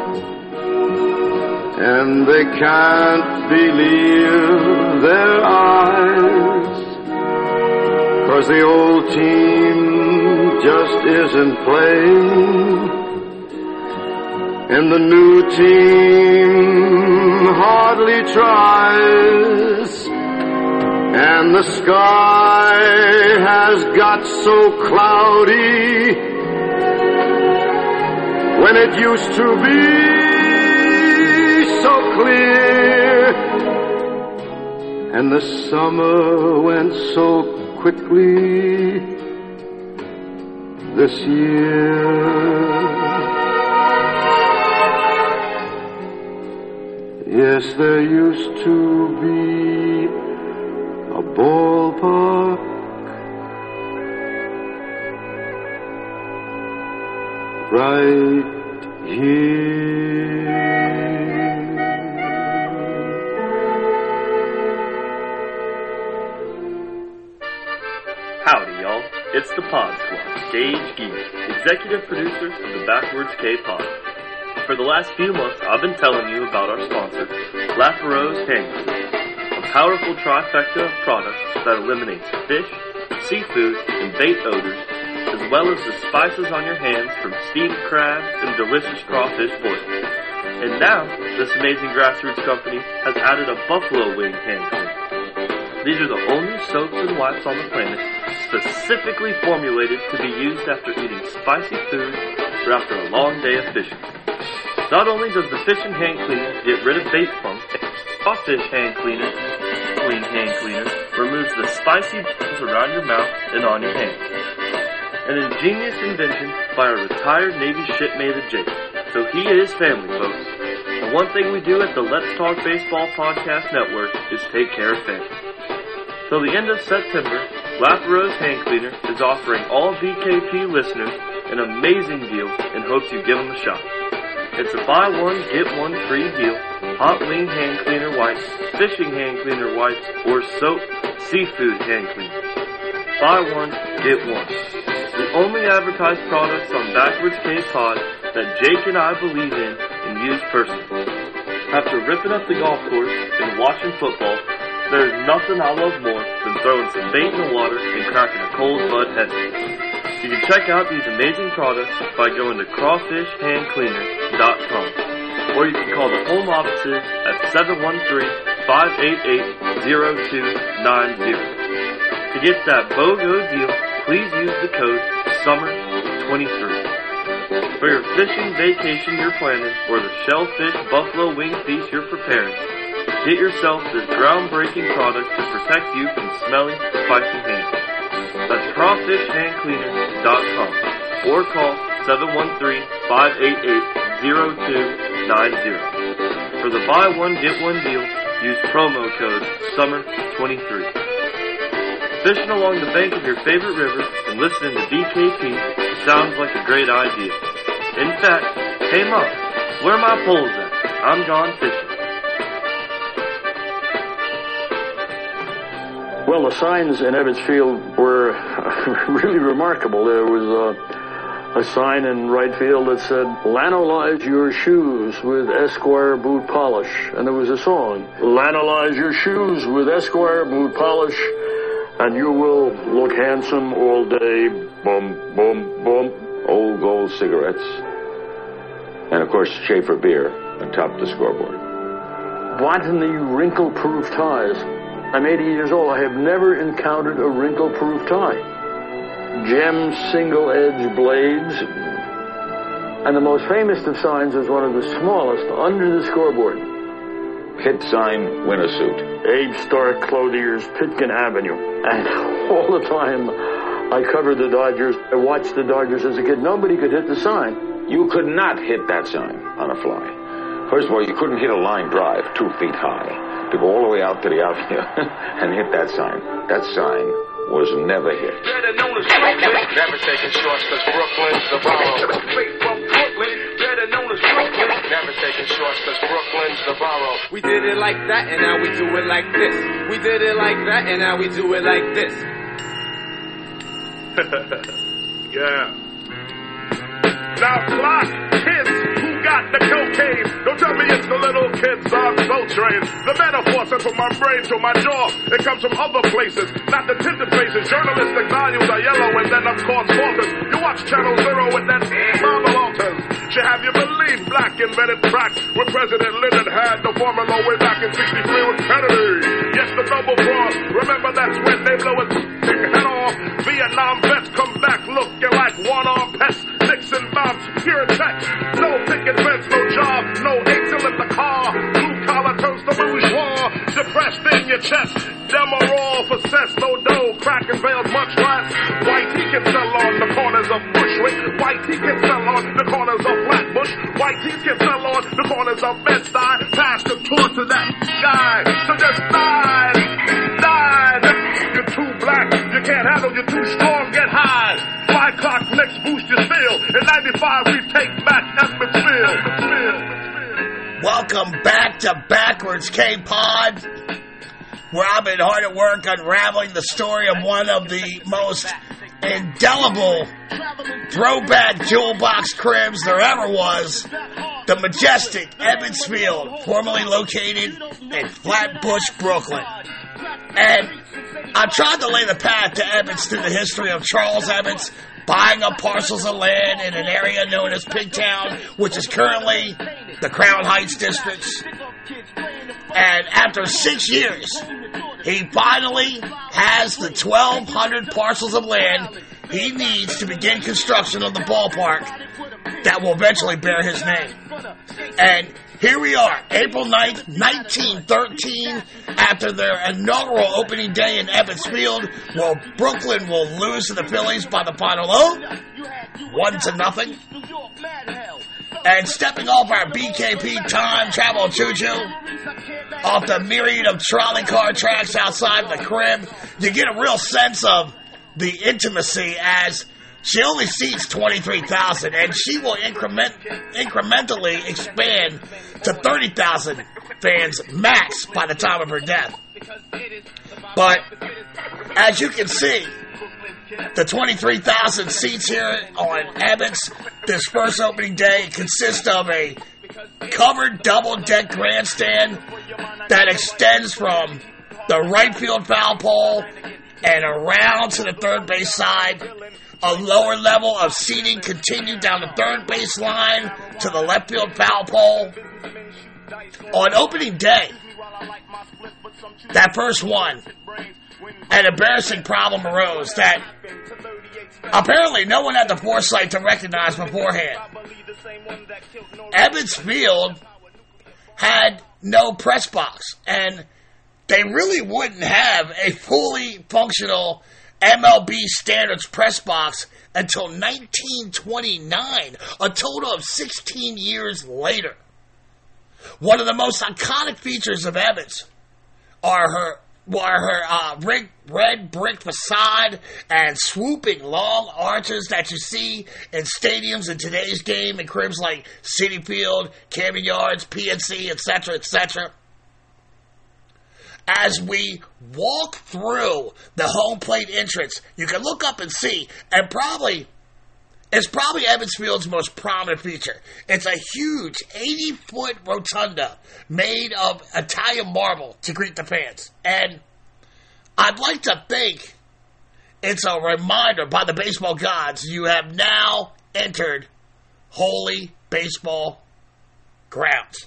and they can't believe their eyes, 'cause the old team just isn't playing, and the new team hardly tries, and the sky has got so cloudy when it used to be so clear, and the summer went so quickly this year. Yes, there used to be a ballpark right here. Howdy, y'all. It's the Pod Squad, Gage Geek, executive producers of the Backwards K Pod. For the last few months, I've been telling you about our sponsor, Lafaro's Hand Cleaner, a powerful trifecta of products that eliminates fish, seafood, and bait odors, as well as the spices on your hands from steamed crabs and delicious crawfish boil. And now, this amazing grassroots company has added a buffalo wing hand cleaner. These are the only soaps and wipes on the planet specifically formulated to be used after eating spicy food or after a long day of fishing. Not only does the fishing hand cleaner get rid of bait funk, crawfish hand cleaner, clean hand cleaner, removes the spicy bubbles around your mouth and on your hands. An ingenious invention by a retired Navy shipmate of Jake. So he is family, folks. And one thing we do at the Let's Talk Baseball Podcast Network is take care of family. Till the end of September, Lafaro's Hand Cleaner is offering all B K P listeners an amazing deal and hopes you give them a shot. It's a buy one, get one free deal, hot wing hand cleaner wipes, fishing hand cleaner wipes, or soap, seafood hand cleaner. Buy one, get one. The only advertised products on Backwards K-Pod that Jake and I believe in and use personally. After ripping up the golf course and watching football, there's nothing I love more than throwing some bait in the water and cracking a cold Bud Heavy. You can check out these amazing products by going to crawfish hand cleaner dot com, or you can call the home offices at seven one three, five eight eight, zero two nine zero. To get that BOGO deal, please use the code summer twenty-three. For your fishing vacation you're planning, or the shellfish buffalo wing feast you're preparing, get yourself this groundbreaking product to protect you from smelly, spicy hands. That's crawfish hand cleaner dot com, or call seven one three, five eight eight, zero two nine zero. For the buy one, get one deal, use promo code summer twenty-three. Fishing along the bank of your favorite river and listening to B K P sounds like a great idea. In fact, hey Mom, where are my poles at? I'm gone fishing. Well, the signs in Ebbets Field were really remarkable. There was uh, a sign in right field that said, "Lanolize your shoes with Esquire boot polish." And there was a song, "Lanolize your shoes with Esquire boot polish, and you will look handsome all day." Boom, boom, boom. Old Gold cigarettes. And, of course, Schaefer beer atop the scoreboard. Wanting the wrinkle-proof ties. I'm eighty years old. I have never encountered a wrinkle-proof tie. Gem single-edge blades. And the most famous of signs is one of the smallest under the scoreboard. Hit sign, win a suit. Abe Stark Clothiers, Pitkin Avenue. And all the time I covered the Dodgers, I watched the Dodgers as a kid. Nobody could hit the sign. You could not hit that sign on a fly. First of all, you couldn't hit a line drive two feet high to go all the way out to the outfield and hit that sign. That sign was never hit. Better known as Brooklyn. Never taking shorts cause Brooklyn's the borough. Straight from Brooklyn. Better known as Brooklyn. Never taking shorts cause Brooklyn's the borough. We did it like that and now we do it like this. We did it like that and now we do it like this. Yeah. Now clock, kids who got the cocaine. Don't tell me it's the little kids on boat trains. The metaphor sent from my brain to my jaw. It comes from other places, not the tinted faces. Journalistic values are yellow and then of course falters. You watch Channel Zero with that Mama Walters. Should have you believe black invented crack when President Lyndon had the formula way back in sixty-three with Kennedy. Yes, the double cross. Remember that's when they blow his head off. Vietnam vets come back looking like one-armed pets. Nixon bombs, here in text. reds, no job, no eight till in the car. Blue collar turns to bourgeois, depressed in your chest. Them are all for cess, no dough, crack and bales much less. White he can sell on the corners of Bushwick. White he can sell on the corners of Flatbush. White he can sell on the corners of Bed-Stuy. Pass the torch to that guy. So just die, die. You're too black, you can't handle, you're too strong, get high. Five o'clock next boost your steel. In ninety-five we take back Ebbets Field. Welcome back to Backwards K-Pod, where I've been hard at work unraveling the story of one of the most indelible throwback jewel box cribs there ever was, the majestic Ebbets Field, formerly located in Flatbush, Brooklyn. And I tried to lay the path to Ebbets through the history of Charles Ebbets buying up parcels of land in an area known as Pigtown, which is currently the Crown Heights districts. And after six years, he finally has the twelve hundred parcels of land he needs to begin construction of the ballpark that will eventually bear his name. And here we are, April ninth, nineteen thirteen, after their inaugural opening day in Ebbets Field, where Brooklyn will lose to the Phillies by the final oh, one to nothing. And stepping off our B K P time travel choo-choo, off the myriad of trolley car tracks outside the crib, you get a real sense of the intimacy as she only seats twenty-three thousand, and she will increment, incrementally expand to thirty thousand fans max by the time of her death. But as you can see, the twenty-three thousand seats here on Ebbets this first opening day consist of a covered double-deck grandstand that extends from the right field foul pole and around to the third base side. A lower level of seating continued down the third base line to the left field foul pole. On opening day, that first one, an embarrassing problem arose that apparently no one had the foresight to recognize beforehand. Ebbets Field had no press box, and they really wouldn't have a fully functional M L B standards press box until nineteen twenty-nine, a total of sixteen years later. One of the most iconic features of Ebbets are her are her uh, red, red brick facade and swooping long arches that you see in stadiums in today's game in cribs like Citi Field, Camden Yards, P N C, et cetera, et cetera. As we walk through the home plate entrance, you can look up and see, and probably, it's probably Ebbets Field's most prominent feature. It's a huge eighty-foot rotunda made of Italian marble to greet the fans. And I'd like to think it's a reminder by the baseball gods you have now entered holy baseball grounds.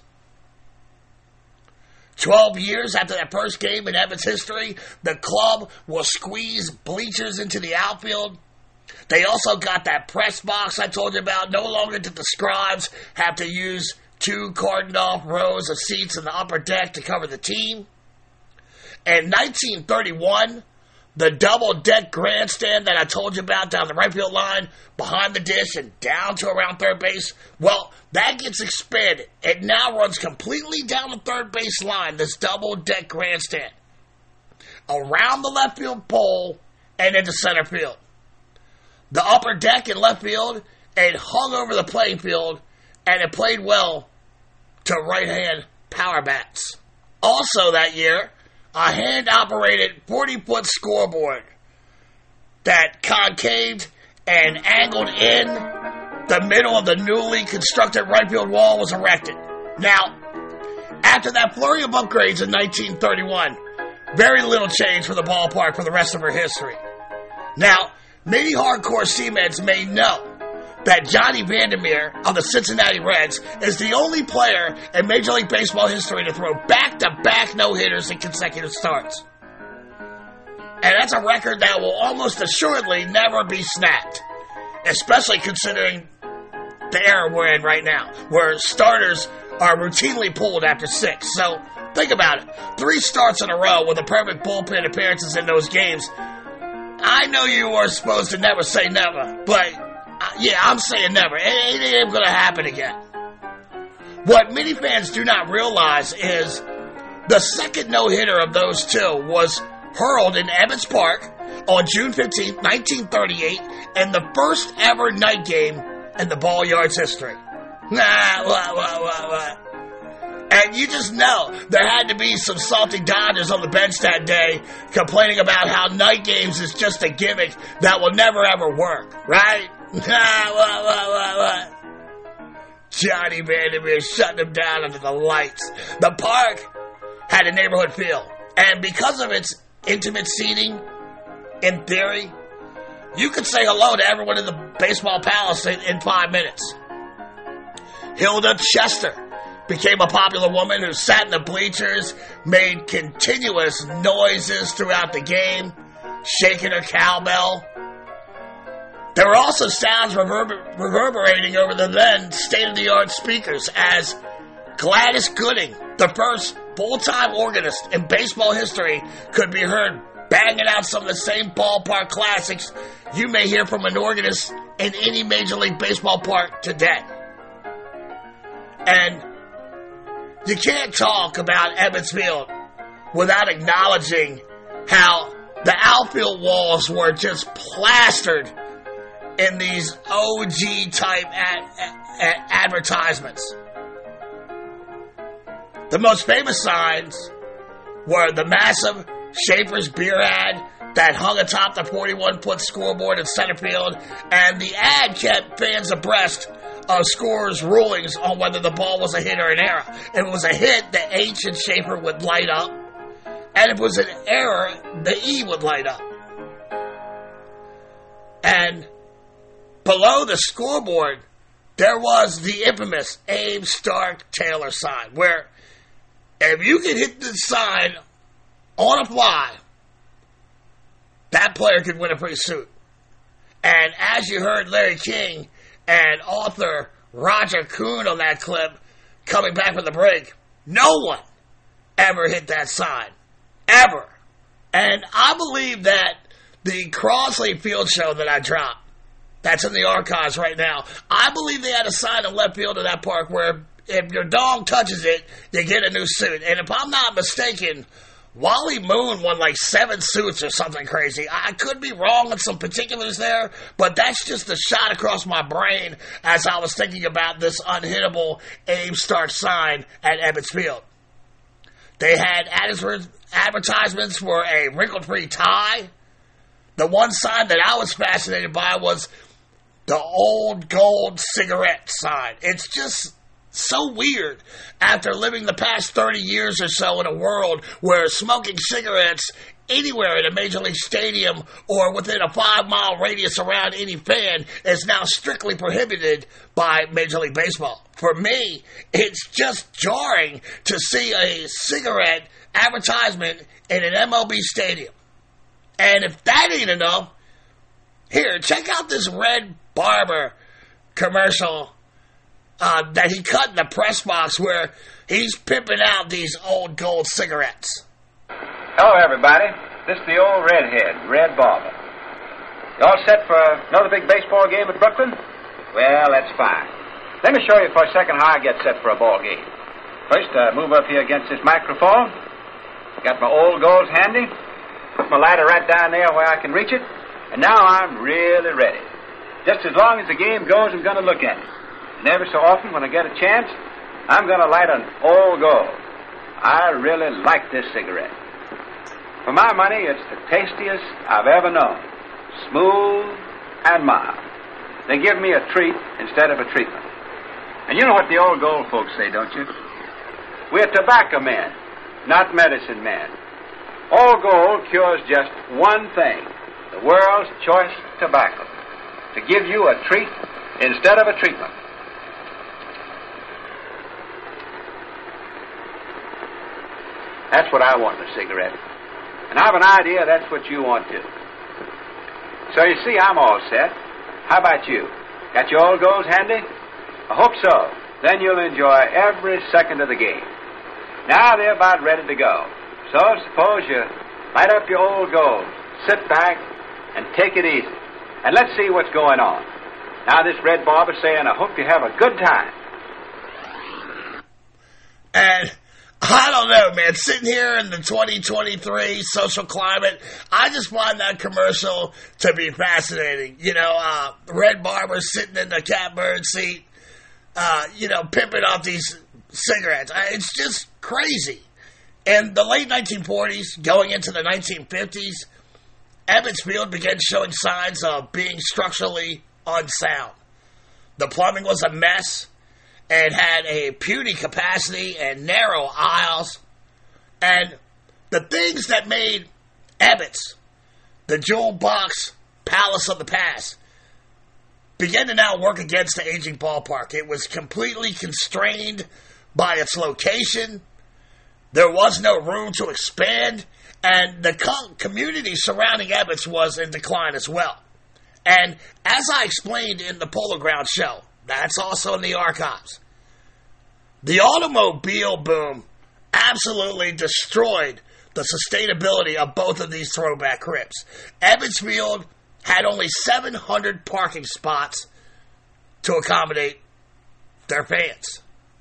Twelve years after that first game in Ebbets history, the club will squeeze bleachers into the outfield. They also got that press box I told you about. No longer did the scribes have to use two cordoned off rows of seats in the upper deck to cover the team. In nineteen thirty-one, the double-deck grandstand that I told you about down the right field line, behind the dish and down to around third base, well, that gets expanded. It now runs completely down the third base line, this double-deck grandstand, around the left field pole and into center field. The upper deck in left field, it hung over the playing field, and it played well to right-hand power bats. Also that year, a hand-operated forty-foot scoreboard that concaved and angled in the middle of the newly constructed right field wall was erected. Now, after that flurry of upgrades in nineteen thirty-one, very little changed for the ballpark for the rest of her history. Now, many hardcore Seameds may know that Johnny Vandermeer of the Cincinnati Reds is the only player in Major League Baseball history to throw back-to-back no-hitters in consecutive starts. And that's a record that will almost assuredly never be snapped, especially considering the era we're in right now, where starters are routinely pulled after six. So think about it. Three starts in a row with the perfect bullpen appearances in those games. I know you are supposed to never say never, but uh, yeah, I'm saying never. It ain't, it ain't going to happen again. What many fans do not realize is the second no-hitter of those two was hurled in Ebbets Park on June fifteenth, nineteen thirty-eight, in the first ever night game in the ball yard's history. Nah, what, what, what, what. And you just know there had to be some salty Dodgers on the bench that day complaining about how night games is just a gimmick that will never ever work, right? Nah, what, what, what, what. Johnny Vandermeer shutting them down under the lights. The park had a neighborhood feel, and because of its intimate seating, in theory, you could say hello to everyone in the baseball palace in, in five minutes. Hilda Chester became a popular woman who sat in the bleachers, made continuous noises throughout the game, shaking her cowbell. There were also sounds reverber- reverberating over the then state-of-the-art speakers as Gladys Gooding, the first full-time organist in baseball history, could be heard banging out some of the same ballpark classics you may hear from an organist in any Major League Baseball park today. And you can't talk about Ebbets Field without acknowledging how the outfield walls were just plastered in these O G-type ad- ad- advertisements. The most famous signs were the massive Schaefer's beer ad that hung atop the forty-one foot scoreboard in center field, and the ad kept fans abreast of scorers' rulings on whether the ball was a hit or an error. If it was a hit, the H in Schaefer would light up, and if it was an error, the E would light up. And below the scoreboard, there was the infamous Abe Stark Taylor sign, where if you could hit the sign on a fly, that player could win a free suit. And as you heard Larry King and author Roger Kuhn on that clip coming back from the break, no one ever hit that sign. Ever. And I believe that the Crosley Field show that I dropped, that's in the archives right now, I believe they had a sign in left field of that park where if your dog touches it, you get a new suit. And if I'm not mistaken, Wally Moon won like seven suits or something crazy. I could be wrong on some particulars there, but that's just a shot across my brain as I was thinking about this unhittable Abe Stark sign at Ebbets Field. They had advertisements for a wrinkle-free tie. The one sign that I was fascinated by was the old gold cigarette sign. It's just so weird after living the past thirty years or so in a world where smoking cigarettes anywhere in a Major League Stadium or within a five-mile radius around any fan is now strictly prohibited by Major League Baseball. For me, it's just jarring to see a cigarette advertisement in an M L B stadium. And if that ain't enough, here, check out this Red Barber commercial Uh, that he cut in the press box where he's pimping out these old gold cigarettes. Hello, everybody. This is the old redhead, Red Barber. You all set for another big baseball game at Brooklyn? Well, that's fine. Let me show you for a second how I get set for a ball game. First, I move up here against this microphone. Got my old golds handy. Put my lighter right down there where I can reach it. And now I'm really ready. Just as long as the game goes, I'm going to look at it. And every so often, when I get a chance, I'm going to light an old gold. I really like this cigarette. For my money, it's the tastiest I've ever known. Smooth and mild. They give me a treat instead of a treatment. And you know what the old gold folks say, don't you? We're tobacco men, not medicine men. Old gold cures just one thing, the world's choice tobacco. To give you a treat instead of a treatment. That's what I want in a cigarette. And I have an idea that's what you want too. So you see, I'm all set. How about you? Got your old golds handy? I hope so. Then you'll enjoy every second of the game. Now they're about ready to go. So suppose you light up your old gold, sit back, and take it easy. And let's see what's going on. Now this Red Bob is saying, I hope you have a good time. And I don't know, man, sitting here in the twenty twenty-three social climate, I just find that commercial to be fascinating. You know, uh, Red Barber sitting in the catbird seat, uh, you know, pimping off these cigarettes. It's just crazy. In the late nineteen forties, going into the nineteen fifties, Ebbets Field began showing signs of being structurally unsound. The plumbing was a mess. It had a puny capacity and narrow aisles. And the things that made Ebbets the jewel box palace of the past began to now work against the aging ballpark. It was completely constrained by its location. There was no room to expand. And the co- community surrounding Ebbets was in decline as well. And as I explained in the Polo Grounds show, that's also in the archives, the automobile boom absolutely destroyed the sustainability of both of these throwback crypts. Ebbets Field had only seven hundred parking spots to accommodate their fans.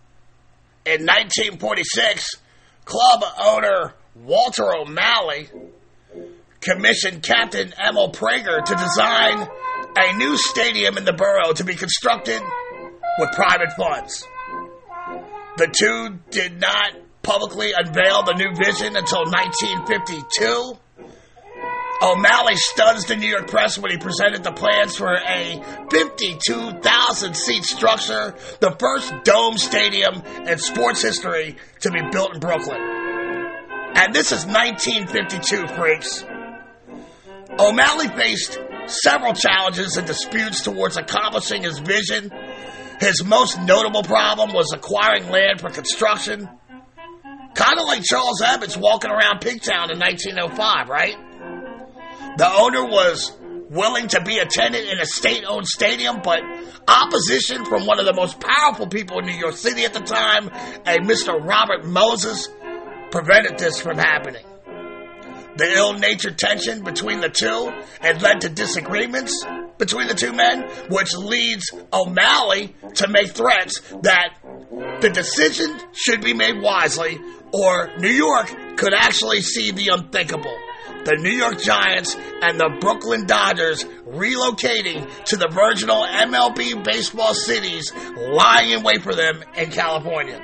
In nineteen forty-six, club owner Walter O'Malley commissioned Captain Emil Prager to design a new stadium in the borough to be constructed with private funds. The two did not publicly unveil the new vision until nineteen fifty-two. O'Malley stuns the New York press when he presented the plans for a fifty-two thousand seat structure, the first dome stadium in sports history to be built in Brooklyn. And this is nineteen fifty-two, freaks. O'Malley faced several challenges and disputes towards accomplishing his vision. His most notable problem was acquiring land for construction. Kind of like Charles Ebbets walking around Pigtown in nineteen oh five, right? The owner was willing to be a tenant in a state-owned stadium, but opposition from one of the most powerful people in New York City at the time, a Mister Robert Moses, prevented this from happening. The ill-natured tension between the two had led to disagreements between the two men, which leads O'Malley to make threats that the decision should be made wisely, or New York could actually see the unthinkable. The New York Giants and the Brooklyn Dodgers relocating to the virginal M L B baseball cities lying in wait for them in California.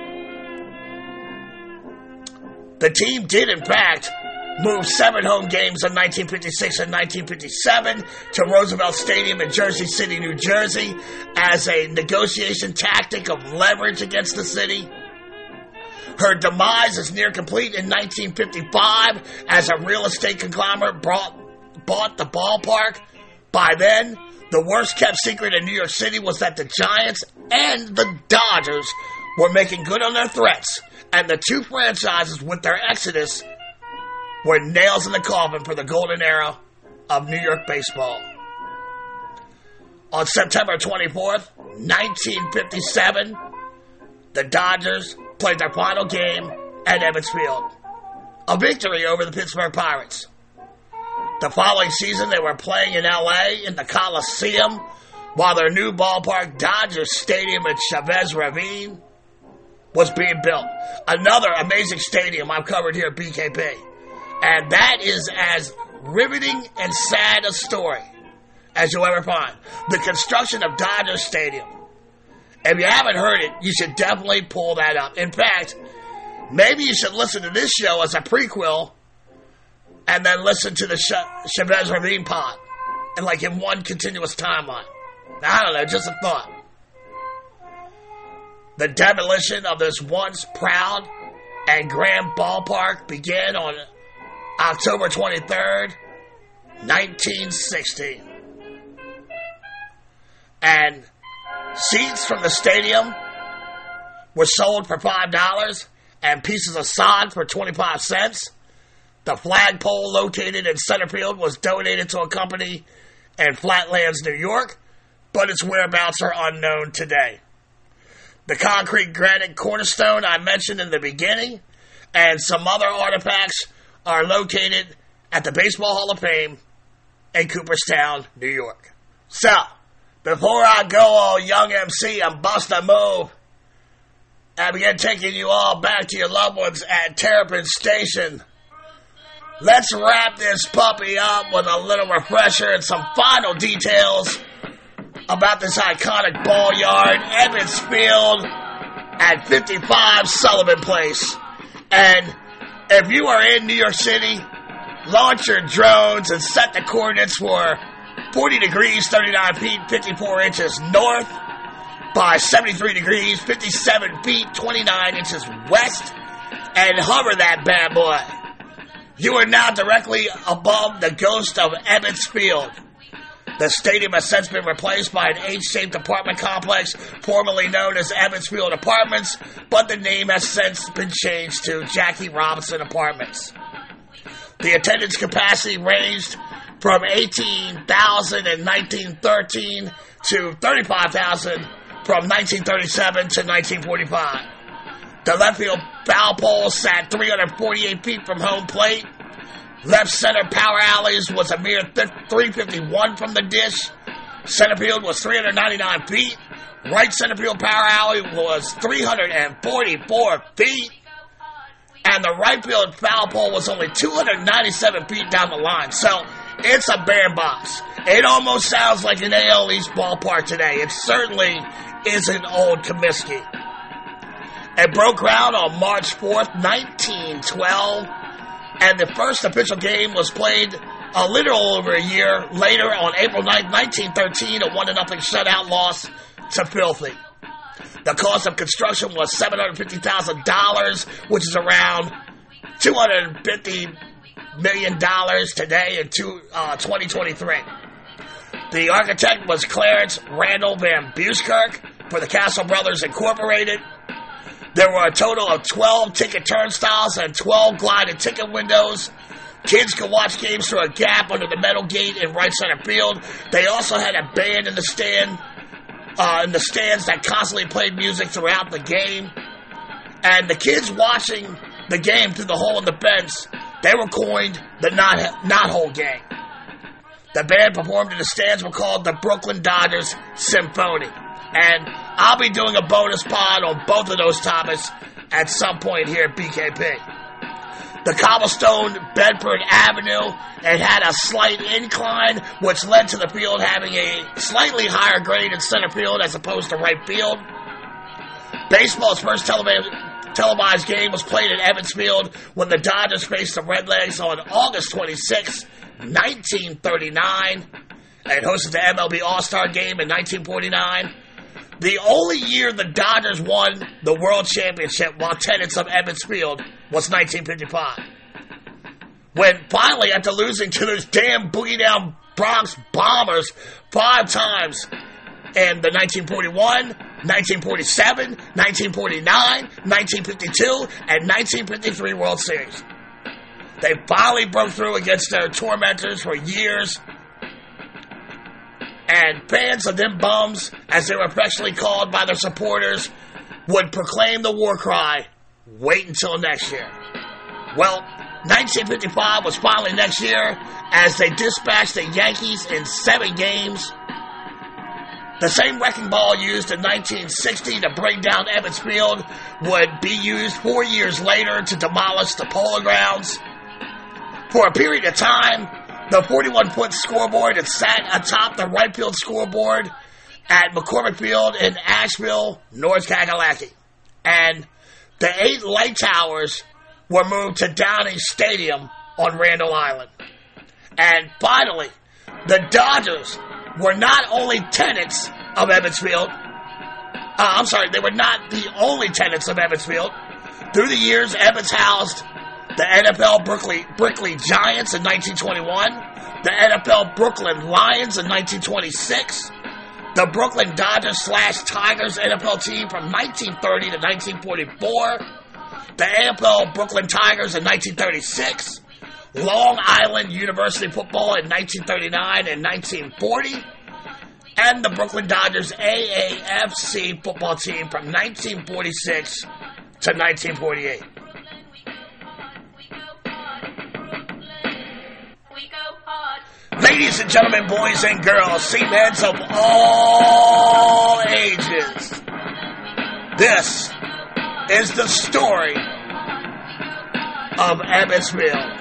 The team did, in fact, move seven home games in nineteen fifty-six and nineteen fifty-seven to Roosevelt Stadium in Jersey City, New Jersey, as a negotiation tactic of leverage against the city. Her demise is near complete in nineteen fifty-five as a real estate conglomerate brought, bought the ballpark. By then, the worst-kept secret in New York City was that the Giants and the Dodgers were making good on their threats, and the two franchises, with their exodus, were nails in the coffin for the golden era of New York baseball. On September twenty-fourth, nineteen fifty-seven, the Dodgers played their final game at Ebbets Field, a victory over the Pittsburgh Pirates. The following season, they were playing in L A in the Coliseum, while their new ballpark, Dodger Stadium at Chavez Ravine, was being built. Another amazing stadium I've covered here at B K P. And that is as riveting and sad a story as you'll ever find. The construction of Dodger Stadium. If you haven't heard it, you should definitely pull that up. In fact, maybe you should listen to this show as a prequel and then listen to the Ch- Chavez Ravine pod, and like in one continuous timeline. I don't know, just a thought. The demolition of this once proud and grand ballpark began on October twenty-third, nineteen sixty. And seats from the stadium were sold for five dollars and pieces of sod for twenty-five cents. The flagpole located in center field was donated to a company in Flatlands, New York, but its whereabouts are unknown today. the concrete granite cornerstone I mentioned in the beginning, and some other artifacts are located at the Baseball Hall of Fame in Cooperstown, New York. So, before I go all young M C and bust a move, I begin taking you all back to your loved ones at Terrapin Station, let's wrap this puppy up with a little refresher and some final details about this iconic ball yard, Ebbets Field at fifty-five Sullivan Place. And if you are in New York City, launch your drones and set the coordinates for forty degrees, thirty-nine feet, fifty-four inches north by seventy-three degrees, fifty-seven feet, twenty-nine inches west, and hover that bad boy. You are now directly above the ghost of Ebbets Field. The stadium has since been replaced by an H-shaped apartment complex formerly known as Ebbets Field Apartments, but the name has since been changed to Jackie Robinson Apartments. The attendance capacity ranged from eighteen thousand in nineteen thirteen to thirty-five thousand from nineteen thirty-seven to nineteen forty-five. The left field foul pole sat three hundred forty-eight feet from home plate. Left center power alleys was a mere three fifty-one from the dish. Center field was three hundred ninety-nine feet. Right center field power alley was three hundred forty-four feet. And the right field foul pole was only two hundred ninety-seven feet down the line. So it's a bandbox. It almost sounds like an A L East ballpark today. It certainly isn't old Comiskey. It broke ground on March fourth, nineteen twelve. And the first official game was played a little over a year later on April ninth, nineteen thirteen, a one to nothing shutout loss to Filthy. The cost of construction was seven hundred fifty thousand dollars, which is around two hundred fifty million dollars today in two, uh, twenty twenty-three. The architect was Clarence Randall Van Buskirk for the Castle Brothers Incorporated. There were a total of twelve ticket turnstiles and twelve glided ticket windows. Kids could watch games through a gap under the metal gate in right center field. They also had a band in the stand, uh, in the stands that constantly played music throughout the game. And the kids watching the game through the hole in the fence, they were coined the Not, not Hole Gang. The band performed in the stands were called the Brooklyn Dodgers Symphony. And I'll be doing a bonus pod on both of those topics at some point here at B K P. The cobblestone Bedford Avenue, it had a slight incline, which led to the field having a slightly higher grade in center field as opposed to right field. Baseball's first telev- televised game was played at Ebbets Field when the Dodgers faced the Redlegs on August twenty-sixth, nineteen thirty-nine, and hosted the M L B All-Star Game in nineteen forty-nine. The only year the Dodgers won the World Championship while tenants of Ebbets Field was nineteen fifty-five. When finally, after losing to those damn boogie-down Bronx Bombers five times in the nineteen forty-one, nineteen forty-seven, nineteen forty-nine, nineteen fifty-two, and nineteen fifty-three World Series, they finally broke through against their tormentors for years. And fans of them bums, as they were affectionately called by their supporters, would proclaim the war cry, wait until next year. Well, nineteen fifty-five was finally next year as they dispatched the Yankees in seven games. The same wrecking ball used in nineteen sixty to bring down Ebbets Field would be used four years later to demolish the Polo Grounds. For a period of time, the forty-one foot scoreboard had sat atop the right field scoreboard at McCormick Field in Asheville, North Kakalaki. And the eight light towers were moved to Downing Stadium on Randall Island. And finally, the Dodgers were not only tenants of Ebbets Field. Uh, I'm sorry, they were not the only tenants of Ebbets Field. Through the years, Ebbets housed the N F L Brickley, Brickley Giants in nineteen twenty-one, the N F L Brooklyn Lions in nineteen twenty-six, the Brooklyn Dodgers slash Tigers N F L team from nineteen thirty to nineteen forty-four, the N F L Brooklyn Tigers in nineteen thirty-six, Long Island University football in nineteen thirty-nine and nineteen forty, and the Brooklyn Dodgers A A F C football team from nineteen forty-six to nineteen forty-eight. Ladies and gentlemen, boys and girls, seaheads of all ages, this is the story of Ebbets Field.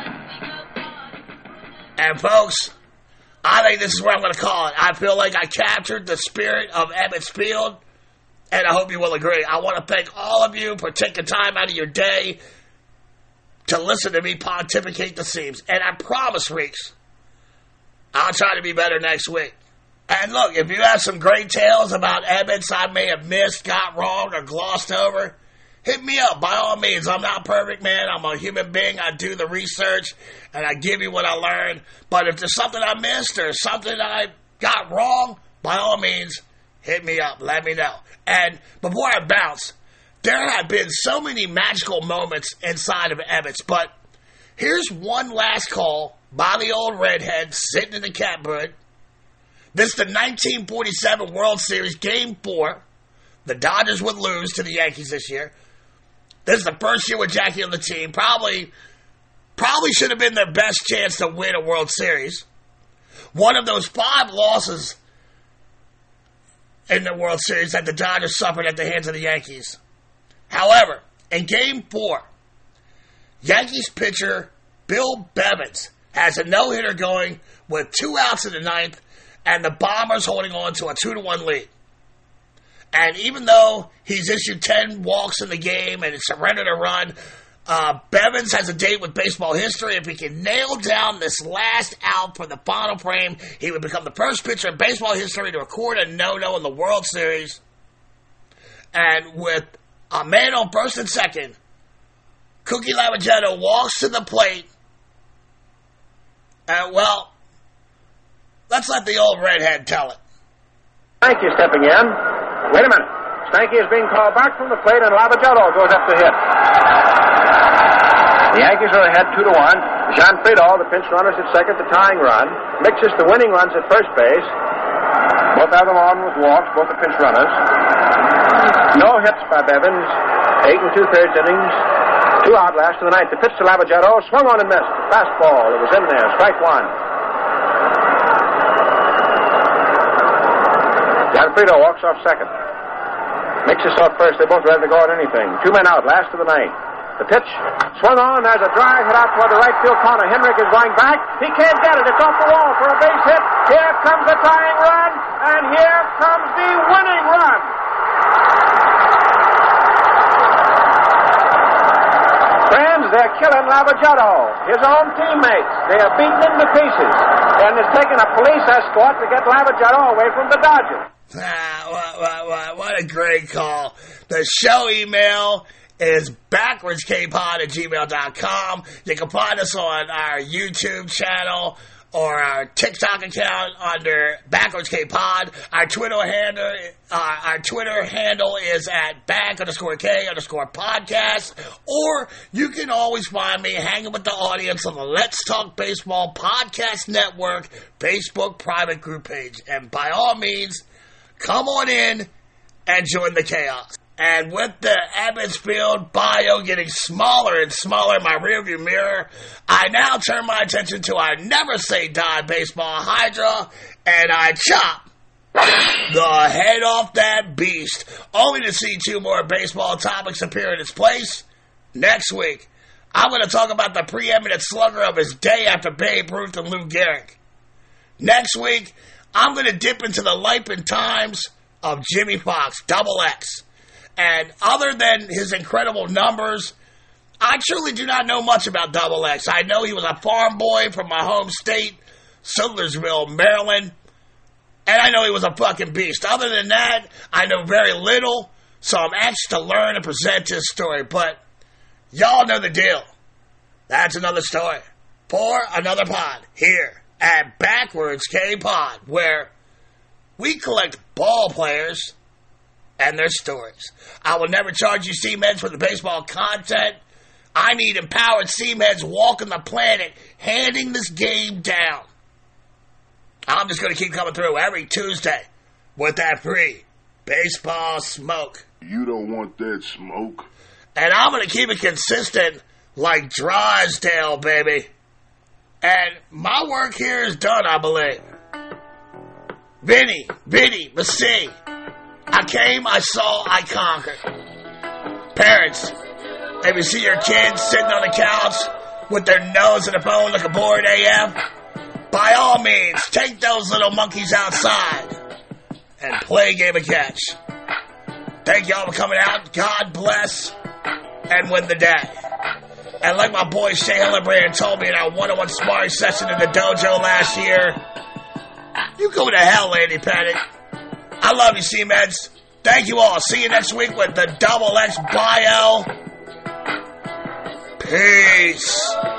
And folks, I think this is what I'm going to call it. I feel like I captured the spirit of Ebbets Field, and I hope you will agree. I want to thank all of you for taking time out of your day to listen to me pontificate the seams. And I promise, Reeks, I'll try to be better next week. And look, if you have some great tales about Ebbets I may have missed, got wrong, or glossed over, hit me up. By all means, I'm not perfect, man. I'm a human being. I do the research, and I give you what I learned. But if there's something I missed or something I got wrong, by all means, hit me up. Let me know. And before I bounce, there have been so many magical moments inside of Ebbets, but here's one last call by the old redhead sitting in the catbird. This is the nineteen forty-seven World Series Game four. The Dodgers would lose to the Yankees this year. This is the first year with Jackie on the team. Probably, probably should have been their best chance to win a World Series. One of those five losses in the World Series that the Dodgers suffered at the hands of the Yankees. However, in Game four, Yankees pitcher Bill Bevins has a no-hitter going with two outs in the ninth, and the Bombers holding on to a two to one lead. And even though he's issued ten walks in the game and surrendered a run, uh, Bevins has a date with baseball history. If he can nail down this last out for the final frame, he would become the first pitcher in baseball history to record a no-no in the World Series. And with a man on first and second, Cookie Lavagetto walks to the plate. And, well, let's let the old redhead tell it. Stanky stepping in. Wait a minute. Stanky is being called back from the plate, and Lavagetto goes up to hit. The Yankees are ahead two to one. Jean Friedel, the pinch runners at second, the tying run, mixes the winning runs at first base. Both have them on with walks, both the pinch runners. No hits by Bevins. Eight and two-thirds innings. Two out last of the ninth. The pitch to Lavagetto, swung on and missed. Fastball. It was in there. Strike one. Janfrido walks off second. Mixes off first. They both ready to go at anything. Two men out. Last of the ninth. The pitch swung on. There's a drive hit out toward the right field corner. Henrik is going back. He can't get it. It's off the wall for a base hit. Here comes the tying run, and here comes the winning run. Friends, they're killing Lavagetto, his own teammates. They are beaten him to pieces, and it's taken a police escort to get Lavagetto away from the Dodgers. Ah, what, what, what, what a great call. The show email is backwards k pod at gmail dot com. You can find us on our YouTube channel or our TikTok account under backwards k pod. Our Twitter handle, uh, our Twitter handle is at back underscore k underscore podcast. Or you can always find me hanging with the audience on the Let's Talk Baseball Podcast Network Facebook private group page. And by all means, come on in and join the chaos. And with the Ebbets Field bio getting smaller and smaller in my rearview mirror, I now turn my attention to our Never Say Die baseball hydra, and I chop the head off that beast, only to see two more baseball topics appear in its place. Next week, I'm going to talk about the preeminent slugger of his day after Babe Ruth and Lou Gehrig. Next week, I'm going to dip into the life and times of Jimmy Fox, Double X. And other than his incredible numbers, I truly do not know much about Double X. I know he was a farm boy from my home state, Sudlersville, Maryland. And I know he was a fucking beast. Other than that, I know very little, so I'm anxious to learn and present his story. But y'all know the deal. That's another story for another pod here at Backwards K Pod, where we collect ball players and their stories. I will never charge you seaheads for the baseball content. I need empowered seaheads walking the planet, handing this game down. I'm just going to keep coming through every Tuesday with that free baseball smoke. You don't want that smoke. And I'm going to keep it consistent like Drysdale, baby. And my work here is done, I believe. Vinny, Vinny, Massey. I came, I saw, I conquered. Parents, if you see your kids sitting on the couch with their nose in the phone looking bored A F, by all means, take those little monkeys outside and play a game of catch. Thank y'all for coming out. God bless and win the day. And like my boy Shea Hillebrand told me in our one-on-one sparring session in the dojo last year, you go to hell, Andy Pettit. I love you, C-Meds. Thank you all. See you next week with the Double X Bio. Peace.